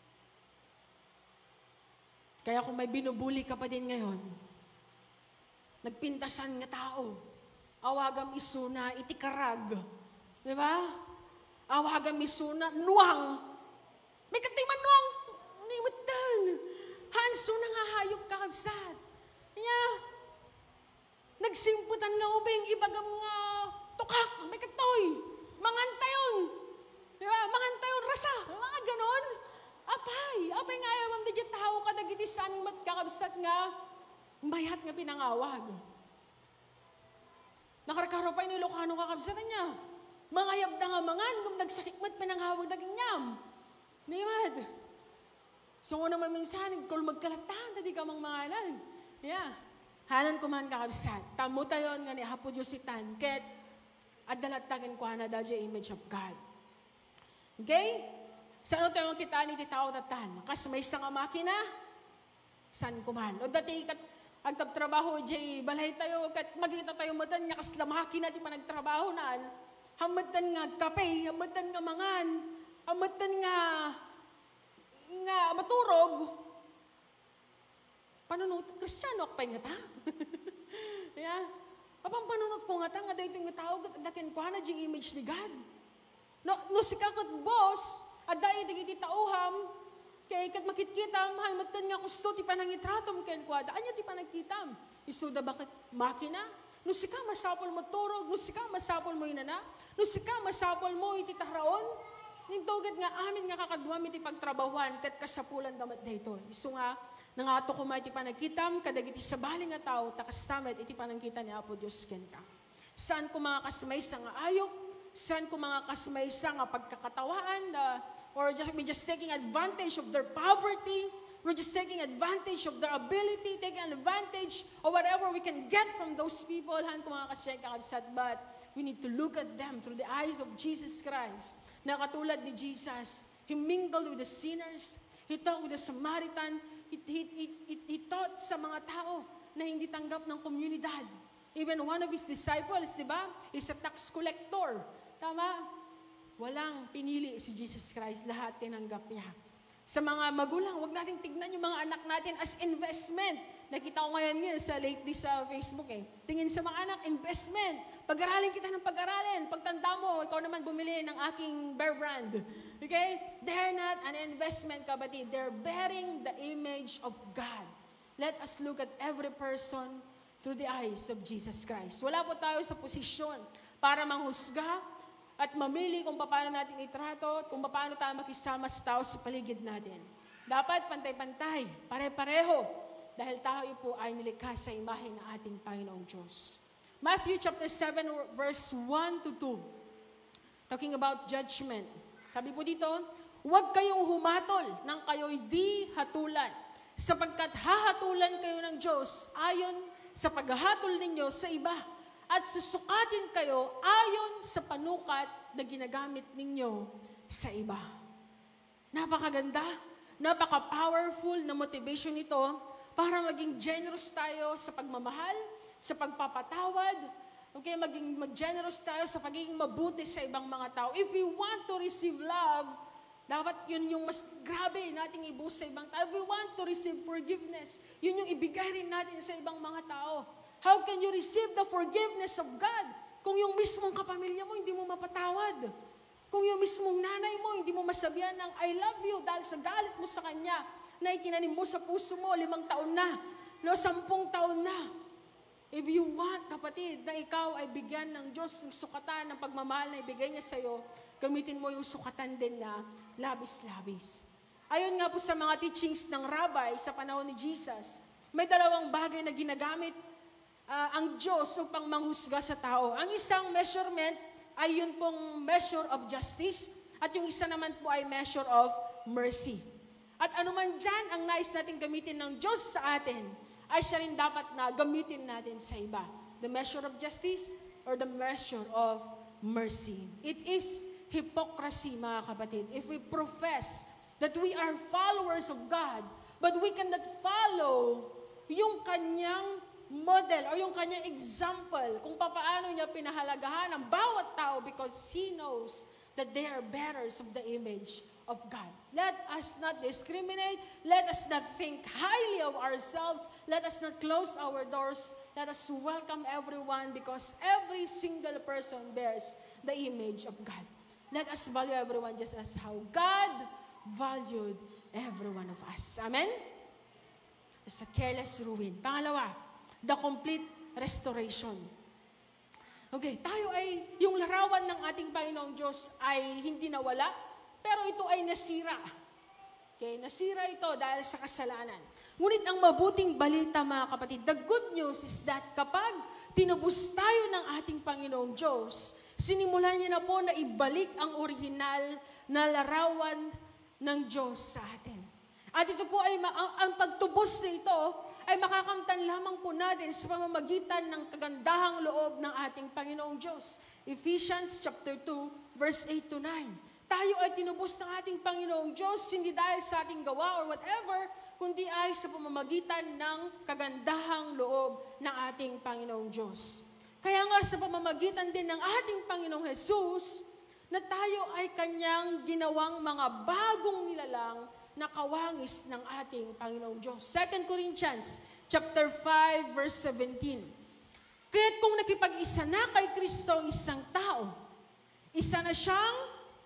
Kaya kung may binubuli ka pa din ngayon, nagpintasan nga tao, awagam isuna, itikarag. Di ba? Awagam isuna, nuwang. May katiman nuwang. Nimatan. Hanso na nga hayop kakabsat. Yeah. Nagsimputan nga ubing, ibagam nga tukak, may katoy. Mangantayon. Di ba? Mangantayon rasa. Mga ganon. Apay nga ayaw di tao kadagitisan mat kakabsat nga mayat nga pinangawag. Nakarkaro pa yung Ilocano kakabsatan niya. Mangayab na nga mangan, kung nagsakit mat pinangawag daging nyam. Nimad. So nga naman minsan, kung magkalatan, tadi ka mang manganan. Yeah. Hanan kuman kakabsat. Tamo tayon nga ni Hapo Diyos itan. Ket, adalatagan ko na dadya image of God. Okay? Saan tayo kita ni titao tatan? Kas may isang makina, saan kuman? O dati kat agtabtrabaho, jay, balay tayo, kat magkita tayo matan, kas la makina, di pa nagtrabaho naan, hamatan nga kape, hamatan nga mangan, hamatan nga maturog, panunod, Kristiyano akpay nga ta? Yeah. Apang panunod ko nga ta, nga dahil nga tao, dakin ko na jing image ni God. No si kakot boss, at dahil digiti tauham, kaya ikat makitkitam, halmatan nga kusto, ti panangitratom, kaya kuwada, anya ti panagkitam. Isuda bakit makina? No si ka masapol mo turog, no si ka masapol mo inana, no si ka masapol mo iti tahraon, nintugad nga amin nga kakadwam iti pagtrabawan, kat kasapulan damat dayto. Isu nga, nangato ko iti panagkitam, kadagiti sabali nga tao, takastamet iti panangkita ni Apo Diyos kenta. Saan ko mga kasmay sa nga ayok, saan ko mga kasmay sa nga pagkakatawaan, or we're just taking advantage of their poverty, we're just taking advantage of their ability, taking advantage of whatever we can get from those people, han ko mga kasmay kakabsat, but we need to look at them through the eyes of Jesus Christ, na katulad ni Jesus, He mingled with the sinners, He talked with the Samaritan, He taught sa mga tao na hindi tanggap ng komunidad. Even one of His disciples, di ba, is a tax collector. Tama? Walang pinili si Jesus Christ, lahat tinanggap niya. Sa mga magulang, huwag natin tignan yung mga anak natin as investment. Nakita ko ngayon sa lately sa Facebook Tingin sa mga anak, investment. Pag-aralin kita ng pag-aralin. Pagtanda mo, ikaw naman bumili ng aking Bear brand. Okay? They're not an investment, kapatid. They're bearing the image of God. Let us look at every person through the eyes of Jesus Christ. Wala po tayo sa posisyon para manghusga at mamili kung paano natin itrato at kung paano tayo makisama sa tao sa paligid natin. Dapat pantay-pantay, pare-pareho, dahil tayo po ay nilikha sa imahe ng ating Panginoong Diyos. Matthew chapter 7 verse 1 to 2. Talking about judgment. Sabi po dito, huwag kayong humatol nang kayo'y di hatulan, sapagkat hahatulan kayo ng Diyos ayon sa paghahatol ninyo sa iba, at susukatin kayo ayon sa panukat na ginagamit ninyo sa iba. Napakaganda, napaka-powerful na motivation nito para maging generous tayo sa pagmamahal, sa pagpapatawad, okay, maging mag-generous tayo sa pagiging mabuti sa ibang mga tao. If we want to receive love, dapat yun yung mas grabe nating ibuhos sa ibang tao. If we want to receive forgiveness, yun yung ibigay rin natin sa ibang mga tao. How can you receive the forgiveness of God kung yung mismong kapamilya mo hindi mo mapatawad? Kung yung mismong nanay mo hindi mo masabihan ng I love you dahil sa galit mo sa kanya na itinanim mo sa puso mo 5 taon na, 10 taon na. If you want, kapatid, na ikaw ay bigyan ng Diyos ng sukatan ng pagmamahal na ibigay niya sa iyo, gamitin mo yung sukatan din na labis-labis. Ayon nga po sa mga teachings ng rabbi sa panahon ni Jesus, may 2 bagay na ginagamit ang Diyos upang manghusga sa tao. Ang isang measurement ay yun pong measure of justice at yung isa naman po ay measure of mercy. At anuman dyan ang nais natin gamitin ng Diyos sa atin, ay siya rin dapat na gamitin natin sa iba. The measure of justice or the measure of mercy. It is hypocrisy, mga kapatid, if we profess that we are followers of God, but we cannot follow yung kanyang model or yung kanyang example kung paano niya pinahalagahan ang bawat tao because He knows that they are bearers of the image of God. Let us not discriminate. Let us not think highly of ourselves. Let us not close our doors. Let us welcome everyone because every single person bears the image of God. Let us value everyone just as how God valued every one of us. Amen? It's a careless ruin. Pangalawa, the complete restoration. Okay, tayo ay, yung larawan ng ating Panginoong Diyos ay hindi nawala, pero ito ay nasira. Okay, nasira ito dahil sa kasalanan. Ngunit ang mabuting balita, mga kapatid, the good news is that kapag tinubos tayo ng ating Panginoong Diyos, sinimulan niya na po na ibalik ang orihinal na larawan ng Diyos sa atin. At ito po ay, ang pagtubos na ito ay makakamtan lamang po natin sa pamamagitan ng kagandahang loob ng ating Panginoong Diyos. Ephesians chapter 2, verse 8 to 9. Tayo ay tinubos ng ating Panginoong Diyos, hindi dahil sa ating gawa or whatever, kundi ay sa pamamagitan ng kagandahang loob ng ating Panginoong Diyos. Kaya nga sa pamamagitan din ng ating Panginoong Jesus, na tayo ay kanyang ginawang mga bagong nilalang na kawangis ng ating Panginoong Diyos. 2 Corinthians chapter 5, verse 17. Kaya't kung nakipag-isa na kay Kristo ang isang tao, isa na siyang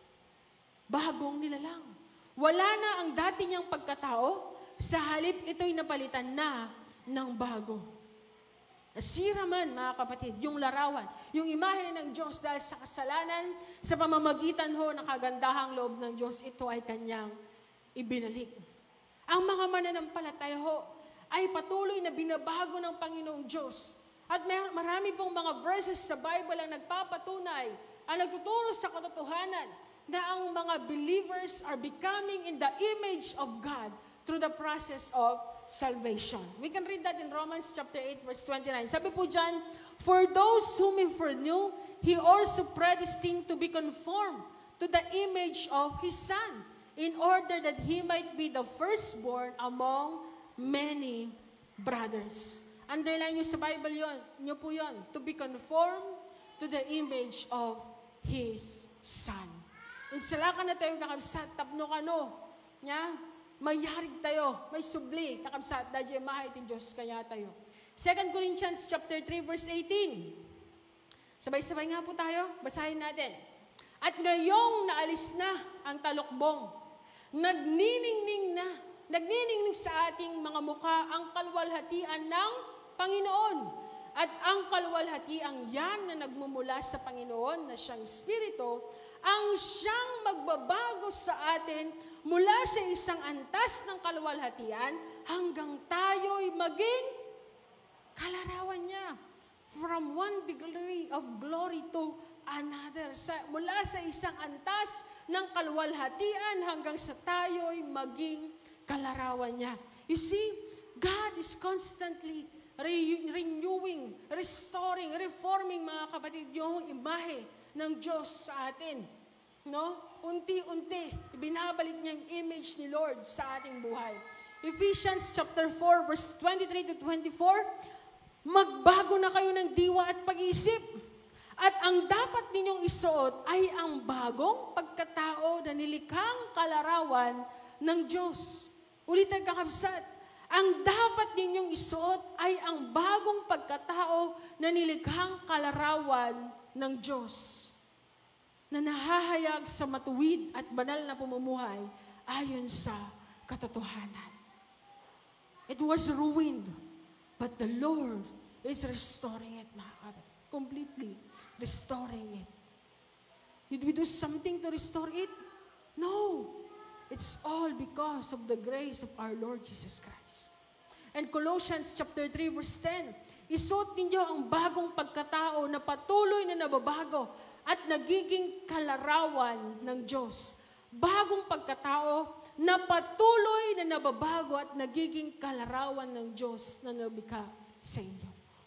bagong nilalang. Wala na ang dati niyang pagkatao, sa halip ito'y napalitan na ng bago. Nasira man, mga kapatid, yung larawan, yung imahe ng Diyos dahil sa kasalanan, sa pamamagitan ho ng kagandahang loob ng Diyos, ito ay kanyang ibinalik. Ang mga mananampalataya ho ay patuloy na binabago ng Panginoong Diyos. At marami pong mga verses sa Bible ang nagpapatunay, ang nagtuturo sa katotohanan na ang mga believers are becoming in the image of God through the process of salvation. We can read that in Romans chapter 8, verse 29. Sabi po dyan, for those whom He foreknew, He also predestined to be conformed to the image of His Son, in order that He might be the firstborn among many brothers. Underline nyo sa Bible nyo po yun, to be conformed to the image of His Son. Insalakan na tayo kakabsat, tapno kano, nya, mayarig tayo, may subli, kakabsat, dadya mahay ti Diyos, kaya tayo. 2 Corinthians chapter 3, verse 18. Sabay-sabay nga po tayo, basahin natin. At ngayong naalis na ang talukbong, nagniningning sa ating mga mukha ang kalwalhatian ng Panginoon. At ang kalwalhatiang yan na nagmumula sa Panginoon na siyang Espiritu, ang siyang magbabago sa atin mula sa isang antas ng kalwalhatian hanggang tayo'y maging kalarawan niya. From one degree of glory to another. Mula sa isang antas ng kalwalhatian hanggang sa tayo'y maging kalarawan niya. You see, God is constantly renewing, restoring, reforming, mga kapatid, yung imahe ng Diyos sa atin. No? Unti-unti, binabalik niya yung image ni Lord sa ating buhay. Ephesians chapter 4, verse 23 to 24, magbago na kayo ng diwa at pag-iisip. At ang dapat ninyong isuot ay ang bagong pagkatao na nilikhang kalarawan ng Diyos. Ulitin kakabsat, ang dapat ninyong isuot ay ang bagong pagkatao na nilikhang kalarawan ng Diyos, na nahahayag sa matuwid at banal na pamumuhay ayon sa katotohanan. It was ruined, but the Lord is restoring it, mga kapatid. Completely restoring it. Did we do something to restore it? No. It's all because of the grace of our Lord Jesus Christ. And Colossians chapter 3, verse 10, isuot ninyo ang bagong pagkatao na patuloy na nababago at nagiging kalarawan ng Diyos. Bagong pagkatao na patuloy na nababago at nagiging kalarawan ng Diyos na nabika sa inyo.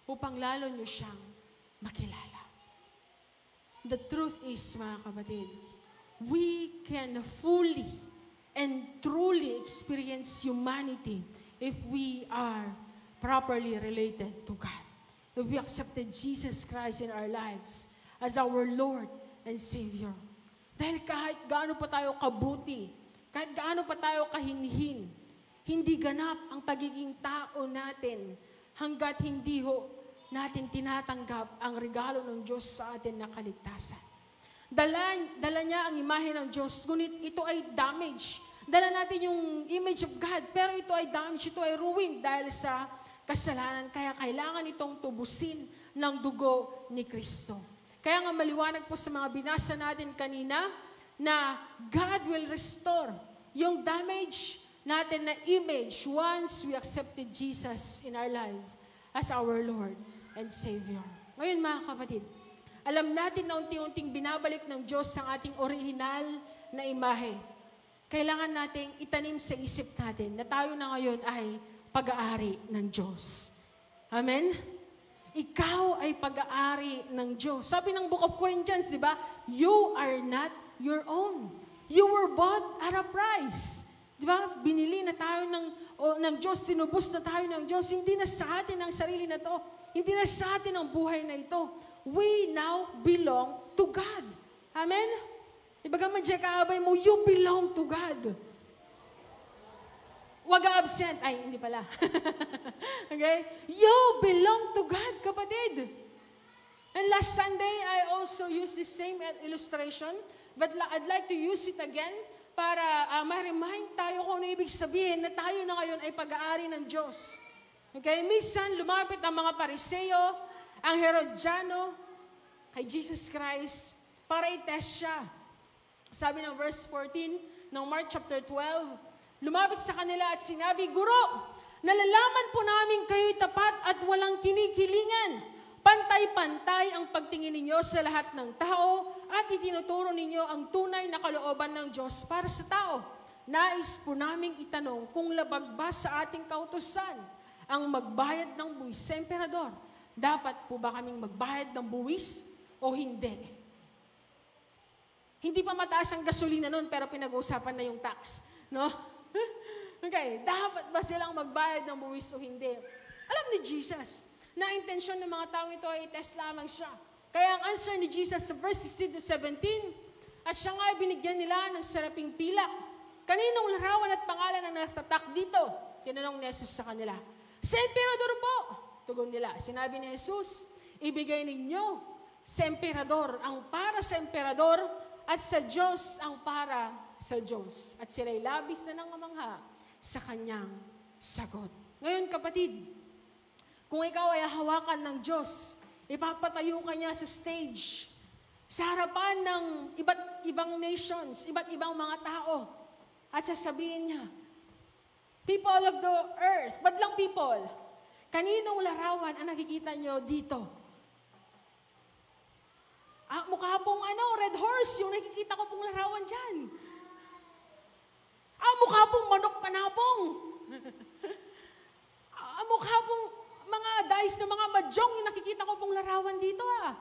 upang lalo nyo siyang makilala. The truth is, mga kapatid, we can fully and truly experience humanity if we are properly related to God. If we accepted Jesus Christ in our lives as our Lord and Savior. Dahil kahit gaano pa tayo kabuti, kahit gaano pa tayo kahinhin, hindi ganap ang pagiging tao natin hanggat hindi natin tinatanggap ang regalo ng Diyos sa atin na kaligtasan. Dala niya ang imahe ng Diyos, ngunit ito ay damage. Dala natin yung image of God, pero ito ay damage, ito ay ruined dahil sa kasalanan. Kaya kailangan itong tubusin ng dugo ni Kristo. Kaya nga maliwanag po sa mga binasa natin kanina na God will restore yung damage natin na image once we accepted Jesus in our life as our Lord and Savior. Ngayon mga kapatid, alam natin na unti-unting binabalik ng Diyos ang ating original na imahe. Kailangan nating itanim sa isip natin na tayo na ngayon ay pag-aari ng Diyos. Amen? Ikaw ay pag-aari ng Diyos. Sabi ng Book of Corinthians, di ba? You are not your own. You were bought at a price. Di ba? Binili na tayo ng Diyos, tinubos na tayo ng Diyos. Hindi na sa atin ang sarili na to. Hindi na sa atin ang buhay na ito. We now belong to God. Amen? Ibaga man siya kaabay mo, you belong to God. Huwag absent. Ay, hindi pala. Okay? You belong to God, kapatid. And last Sunday, I also used the same illustration, but I'd like to use it again para ma-remind tayo kung ano ibig sabihin na tayo na ngayon ay pag-aari ng Diyos. Okay? Minsan, lumapit ang mga Pariseo, ang Herodiano, kay Jesus Christ, para i-test siya. Sabi ng verse 14 ng Mark chapter 12, lumapit sa kanila at sinabi, Guro, nalalaman po namin kayo'y tapat at walang kinikilingan. Pantay-pantay ang pagtingin ninyo sa lahat ng tao at itinuturo ninyo ang tunay na kalooban ng Diyos para sa tao. Nais po naming itanong kung labag ba sa ating kautusan ang magbayad ng buwis sa emperador. Dapat po ba kaming magbayad ng buwis o hindi? Hindi pa mataas ang gasolina noon, pero pinag-uusapan na yung tax. No? Okay, dapat ba silang magbayad ng buwis o hindi? Alam ni Jesus na intensyon ng mga taong ito ay test lamang siya. Kaya ang answer ni Jesus sa verse 16 to 17, at siya nga ay binigyan nila ng saraping pilak. Kaninong larawan at pangalan ang natatak dito? Tinanong ni Jesus sa kanila. Sa emperador po, tugon nila. Sinabi ni Jesus, ibigay ninyo sa emperador ang para sa emperador, at sa Diyos ang para sa Diyos. At sila'y labis na nangamangha sa kanyang sagot. Ngayon kapatid, kung ikaw ay hawakan ng Diyos, ipapatayo ka niya sa stage, sa harapan ng iba't ibang nations, iba't ibang mga tao, at sasabihin niya, people of the earth, ba't lang people? Kaninong larawan ang nakikita niyo dito? Mukha pong red horse, yung nakikita ko pong larawan dyan. Mukha pong manok panabong. Mukha pong mga dice na mga mahjong, yung nakikita ko pong larawan dito.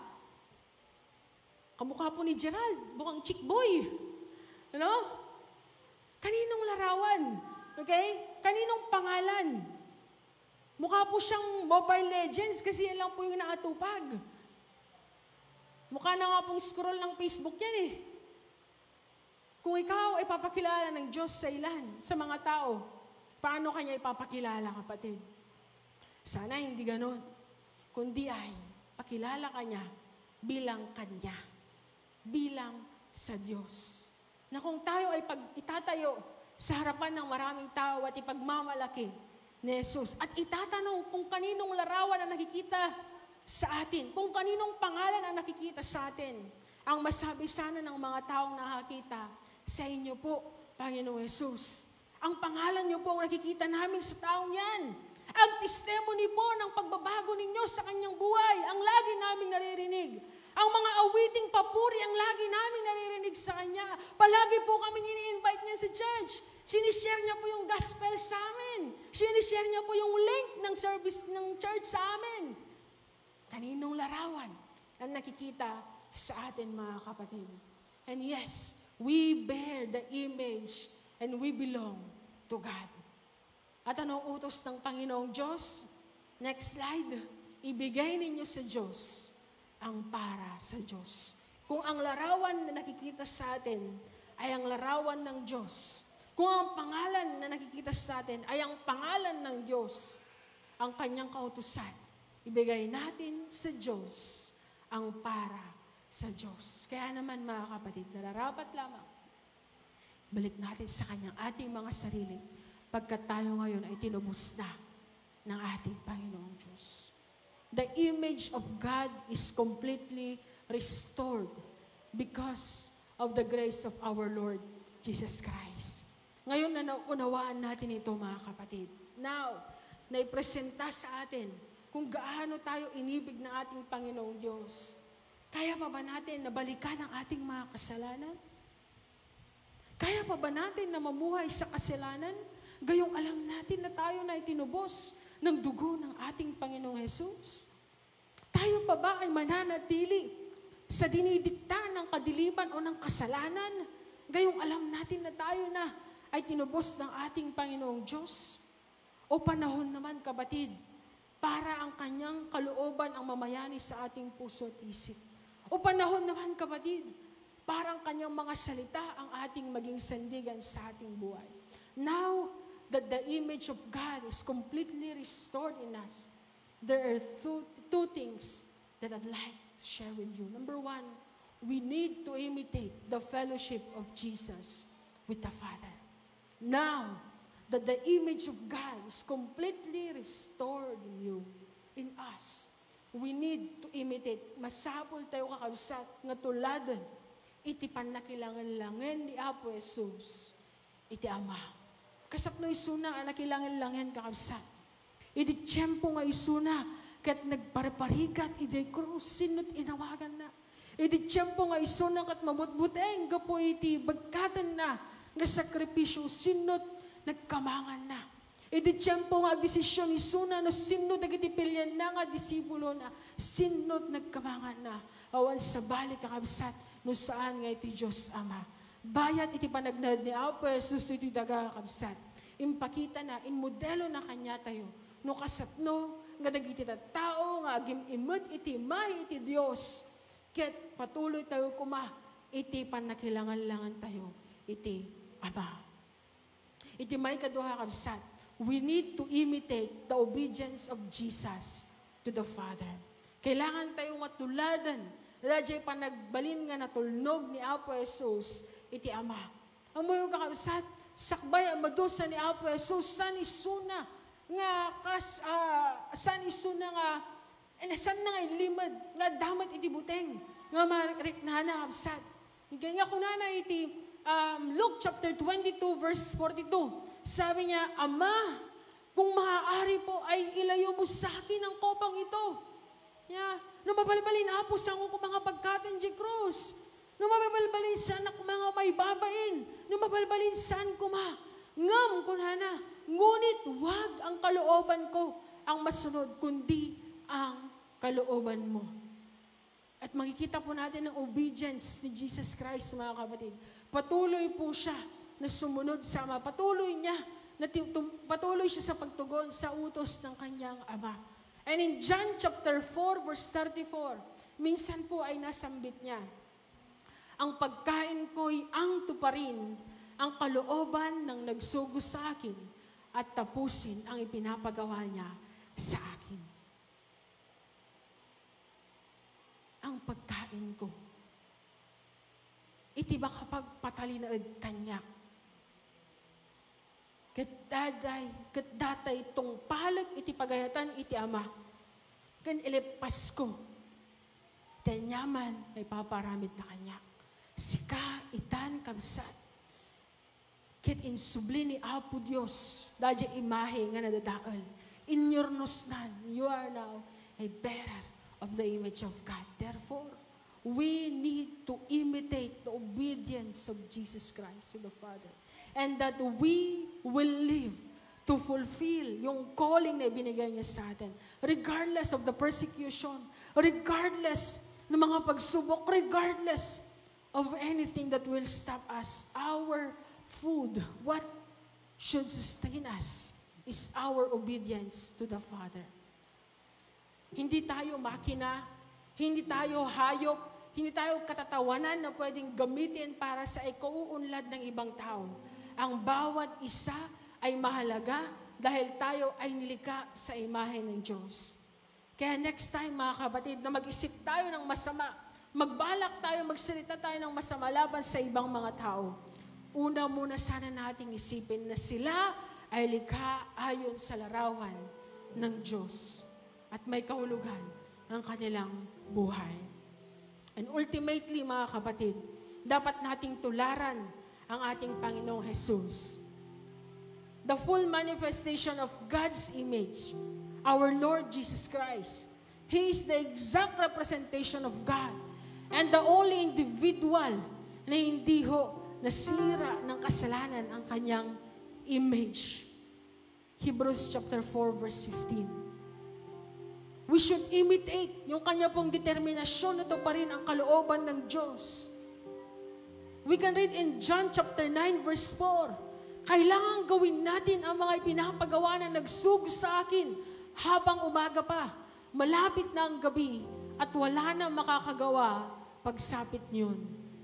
Kamukha po ni Gerald, mukhang chick boy. Ano? Kaninong larawan? Okay? Kaninong pangalan? Mukha po siyang Mobile Legends kasi yan lang po yung nakatupag. Mukha na nga pong scroll ng Facebook yan Kung ikaw ay papakilala ng Diyos sa ilan, sa mga tao, paano kanya ipapakilala, kapatid? Sana hindi ganon. Kundi ay, pakilala kanya bilang kanya. Bilang sa Diyos. Na kung tayo ay itatayo sa harapan ng maraming tao at ipagmamalaki ni Jesus, at itatanong kung kaninong larawan ang nakikita sa atin, kung kaninong pangalan ang nakikita sa atin, ang masabi sana ng mga taong nakakita, sa inyo po, Panginoong Jesus. Ang pangalan niyo po ang nakikita namin sa taong yan. Ang testimony po ng pagbabago ninyo sa kanyang buhay, ang lagi naming naririnig. Ang mga awiting papuri, ang lagi naming naririnig sa kanya. Palagi po kaming ini-invite niya sa church. Sinishare niya po yung gospel sa amin. Sinishare niya po yung link ng service ng church sa amin. Kaninong larawan ang nakikita sa atin, mga kapatid? And yes, we bear the image and we belong to God. At anong utos ng Panginoong Diyos? Next slide. Ibigay ninyo sa Diyos ang para sa Diyos. Kung ang larawan na nakikita sa atin ay ang larawan ng Diyos, kung ang pangalan na nakikita sa atin ay ang pangalan ng Diyos, ang kanyang kautusan, ibigay natin sa Diyos ang para sa Diyos. Kaya naman, mga kapatid, nararapat lamang balik natin sa kanyang ating mga sarili pagkat tayo ngayon ay tinubos na ng ating Panginoong Diyos. The image of God is completely restored because of the grace of our Lord Jesus Christ. Ngayon na naunawaan natin ito, mga kapatid. Now, naipresenta sa atin kung gaano tayo inibig ng ating Panginoong Diyos. Kaya pa ba natin na balikan ang ating mga kasalanan? Kaya pa ba natin na mamuhay sa kasalanan? Gayong alam natin na tayo na itinubos ng dugo ng ating Panginoong Jesus? Tayo pa ba ay mananatili sa dinidikta ng kadiliman o ng kasalanan? Gayong alam natin na tayo na ay tinubos ng ating Panginoong Diyos? O panahon naman, kapatid, para ang kanyang kalooban ang mamayani sa ating puso at isip? O panahon naman, kapatid, para ang kanyang mga salita ang ating maging sandigan sa ating buhay? Now that the image of God is completely restored in us, there are two things that I'd like to share with you. Number one, we need to imitate the fellowship of Jesus with the Father. Now that the image of God is completely restored in you, in us, we need to imitate. Masapol tayo kakabsat nga tuladan, iti panakilangan-langan ni Apo Jesus, iti Ama. Kasapno isuna ang nakilangan-langan kakabsat. Iti tiyempo nga isuna, kat nagpariparigat, iti krus, sinot inawagan na. Iti tiyempo nga isuna, kat mabutbuteng, gapo iti bagkatan na, nga sakripisyo, sinot nagkamangan na. Iti tiyempo nga desisyon isuna, no sinot nagitipilyan na nga disipulo na, sinot nagkamangan na. Awan sa balik kakabsat, no saan nga iti Diyos Ama. Bayat iti panagnad ni Apo Jesus iti daga kakabsat. Impakita na, in modelo na kanya tayo. No kasapno, nga dagiti tao, nga agim-imut iti may iti Diyos. Ket patuloy tayo kuma, iti panakilangan-langan tayo, iti Ama. Iti may kaduha kakabsat. We need to imitate the obedience of Jesus to the Father. Kailangan tayong matuladan. Dadya panagbalin nga natulnog ni Apo Jesus, iti Ama. Amo yung kakabsat, sakbay ang madusa ni Apo Jesus, san isuna nga, san na nga ilimad, nga damat iti buteng, nga mariknana kakabsat. Nga kunana iti Luke chapter 22 verse 42. Sabi niya, Ama, kung maaari po ay ilayo mo sa akin ang kopang ito. Numabalbalin apo sa ko mga pagkatin di krus. Numabalbalin saan ako mga may babain. Numabalbalin saan ko ngam ko na. Ngunit wag ang kalooban ko ang masunod, kundi ang kalooban mo. At makikita po natin ang obedience ni Jesus Christ, mga kapatid. Patuloy po siya na sumunod sa Ama. Patuloy siya sa pagtugon sa utos ng kanyang Ama. And in John chapter 4 verse 34, minsan po ay nasambit niya, ang pagkain ko'y ang tuparin, ang kalooban ng nagsugo sa akin at tapusin ang ipinapagawa niya sa akin. Ang pagkain ko. Iti ba kapag patalinaad kanyak? Kat datay tong palag iti pagayatan iti Ama. Kan ilipas ko. Tanyaman ay paparamid na kanyak. Sika itan kabsat. Ket insubli ni Apo Dios, dadya imahe nga nadadaal. In your nosnan, you are now a bearer of the image of God. Therefore, we need to imitate the obedience of Jesus Christ to the Father. And that we will live to fulfill yung calling na ibinigay niya sa atin. Regardless of the persecution, regardless ng mga pagsubok, regardless of anything that will stop us, our food, what should sustain us, is our obedience to the Father. Hindi tayo makina, hindi tayo hayop, hindi tayo katatawanan na pwedeng gamitin para sa ikauunlad ng ibang tao. Ang bawat isa ay mahalaga dahil tayo ay nilikha sa imahe ng Diyos. Kaya next time mga kapatid, na mag-isip tayo ng masama, magbalak tayo, magsalita tayo ng masama laban sa ibang mga tao, una muna sana nating isipin na sila ay likha ayon sa larawan ng Diyos at may kahulugan ang kanilang buhay. And ultimately, mga kapatid, dapat nating tularan ang ating Panginoong Jesus. The full manifestation of God's image, our Lord Jesus Christ. He is the exact representation of God and the only individual na hindi nasira ng kasalanan ang kanyang image. Hebrews chapter 4 verse 15. We should imitate yung kanya pong determinasyon na ito pa rin ang kalooban ng Diyos. We can read in John chapter 9 verse 4. Kailangan gawin natin ang mga ipinapagawa na nagsug sa akin habang umaga pa. Malapit na ang gabi at wala na makakagawa pagsapit niyon.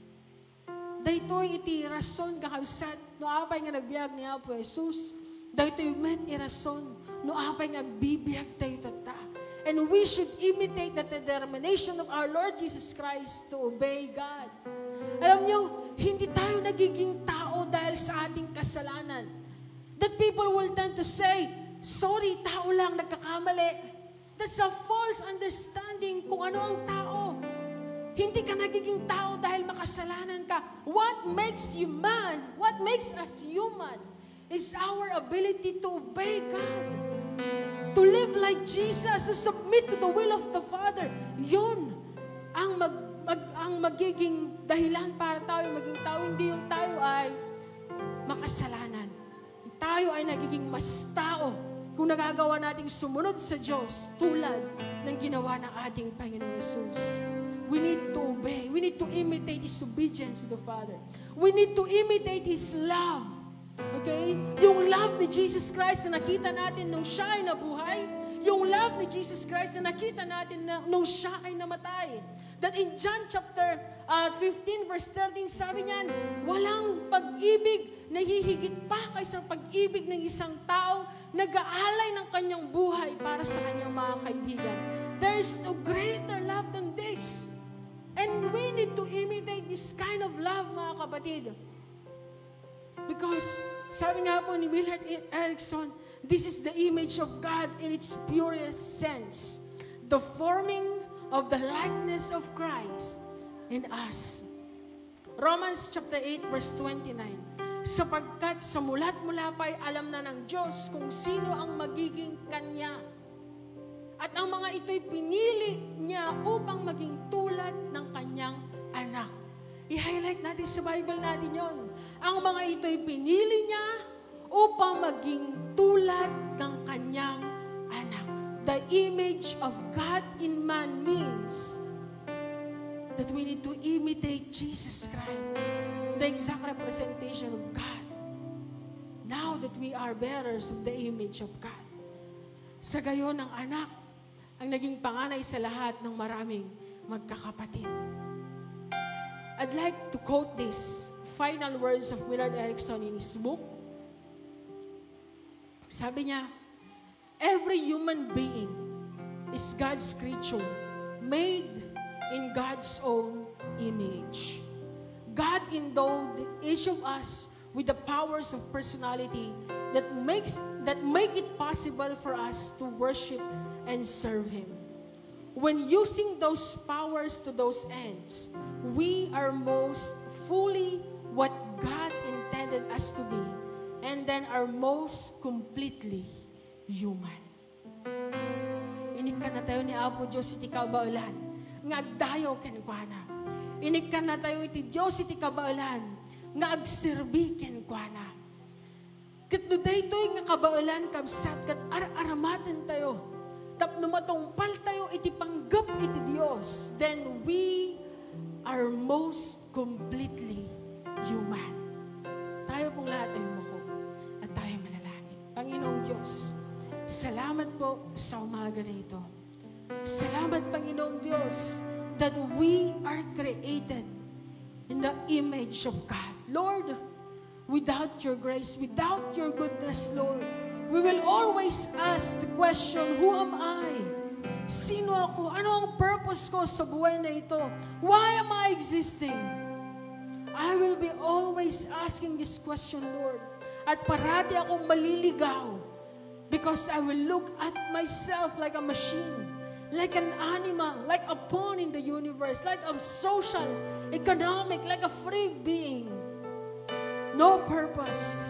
Daytoy iti rason kakabsat no apay nga nagbiag ni Apo Jesus. Daytoy met irason no apay nga agbibiyag tayo tata. And we should imitate the determination of our Lord Jesus Christ to obey God. Alam niyo, hindi tayo nagiging tao dahil sa ating kasalanan. That people will tend to say, sorry, tao lang, nagkakamali. That's a false understanding kung ano ang tao. Hindi ka nagiging tao dahil makasalanan ka. What makes you man, what makes us human, is our ability to obey God. To live like Jesus, to submit to the will of the Father. Yun ang magiging dahilan para tayo maging tao. Hindi yung tayo ay makasalanan. Tayo ay nagiging mas tao kung nagagawa nating sumunod sa Diyos tulad ng ginawa ng ating Panginoong Jesus. We need to obey. We need to imitate His obedience to the Father. We need to imitate His love. Okay? Yung love ni Jesus Christ na nakita natin nung siya ay nabuhay, yung love ni Jesus Christ na nakita natin nung siya ay namatay. That in John chapter 15 verse 13, sabi niyan, walang pag-ibig na hihigit pa kaysa pag-ibig ng isang taong nag-aalay ng kanyang buhay para sa kanyang mga kaibigan. There is no greater love than this. And we need to imitate this kind of love, mga kapatid. Because, sabi nga po ni Millard Erickson, this is the image of God in its purest sense. The forming of the likeness of Christ in us. Romans chapter 8 verse 29. Sapagkat sa mula't mula pa'y alam na ng Diyos kung sino ang magiging Kanya. At ang mga ito'y pinili niya upang maging tulad ng Kanyang anak. I-highlight natin sa Bible natin yon. Ang mga ito'y pinili niya upang maging tulad ng Kanyang anak. The image of God in man means that we need to imitate Jesus Christ, the exact representation of God. Now that we are bearers of the image of God. Sa gayon, ang anak ang naging panganay sa lahat ng maraming magkakapatid. I'd like to quote these final words of Millard Erickson in his book. Sabi niya, every human being is God's creature, made in God's own image. God endowed each of us with the powers of personality that make it possible for us to worship and serve Him. When using those powers to those ends, we are most fully what God intended us to be, and then are most completely human. Inik ka na tayo ni Apo Diyos iti kabaulan, nga agdayaw kenkwana. Inik ka na tayo iti Diyos iti kabaulan, nga agserbi kenkwana. Kat no daytoy nga kabaulan kabsat, kat aramaten tayo. Tapno matungpal tayo iti panggap iti Dios. Then we are most completely human. Tayo pong lahat ay umako at tayo manalangin. Panginoong Diyos, salamat po sa umaga na ito. Salamat, Panginoong Diyos, that we are created in the image of God. Lord, without your grace, without your goodness, Lord, we will always ask the question, who am I? Sino ako? Ano ang purpose ko sa buhay na ito? Why am I existing? I will be always asking this question, Lord. At parati akong maliligaw because I will look at myself like a machine, like an animal, like a pawn in the universe, like a social, economic, like a free being. No purpose,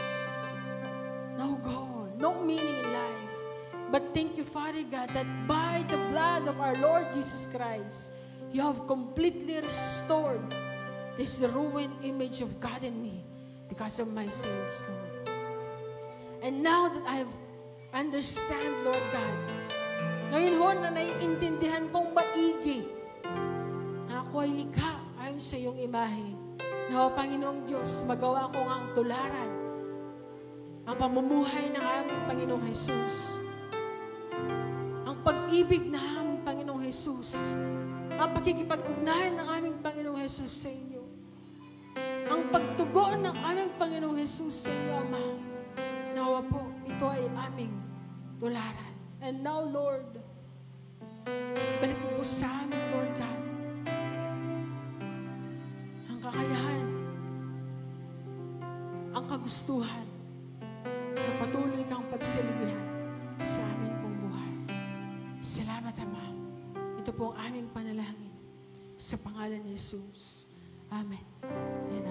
no goal, no meaning in life. But thank you, Father God, that by the blood of our Lord Jesus Christ, you have completely restored this ruined image of God in me because of my sins, Lord. And now that I have understand, Lord God, ngayon ho na naiintindihan kong maigi na ako ay likha ayon sa iyong imahe. Nawa, Panginoong Diyos, magawa ko nga ang tularan, ang pamumuhay ng aming Panginoong Jesus, ang pag-ibig na aming Panginoong Jesus, ang pakikipag-ugnayan ng aming Panginoong Jesus sa inyo, ang pagtugon ng aming Panginoong Jesus sa inyo, Ama. Nawa po, ito ay aming tularan. And now, Lord, balik mo po sa amin, Lord God, ang kakayahan, ang kagustuhan, na patuloy kang pagsilbihan sa aming pong buhay. Salamat, Ama. Ito po ang aming panalangin sa pangalan ni Jesus. Amen.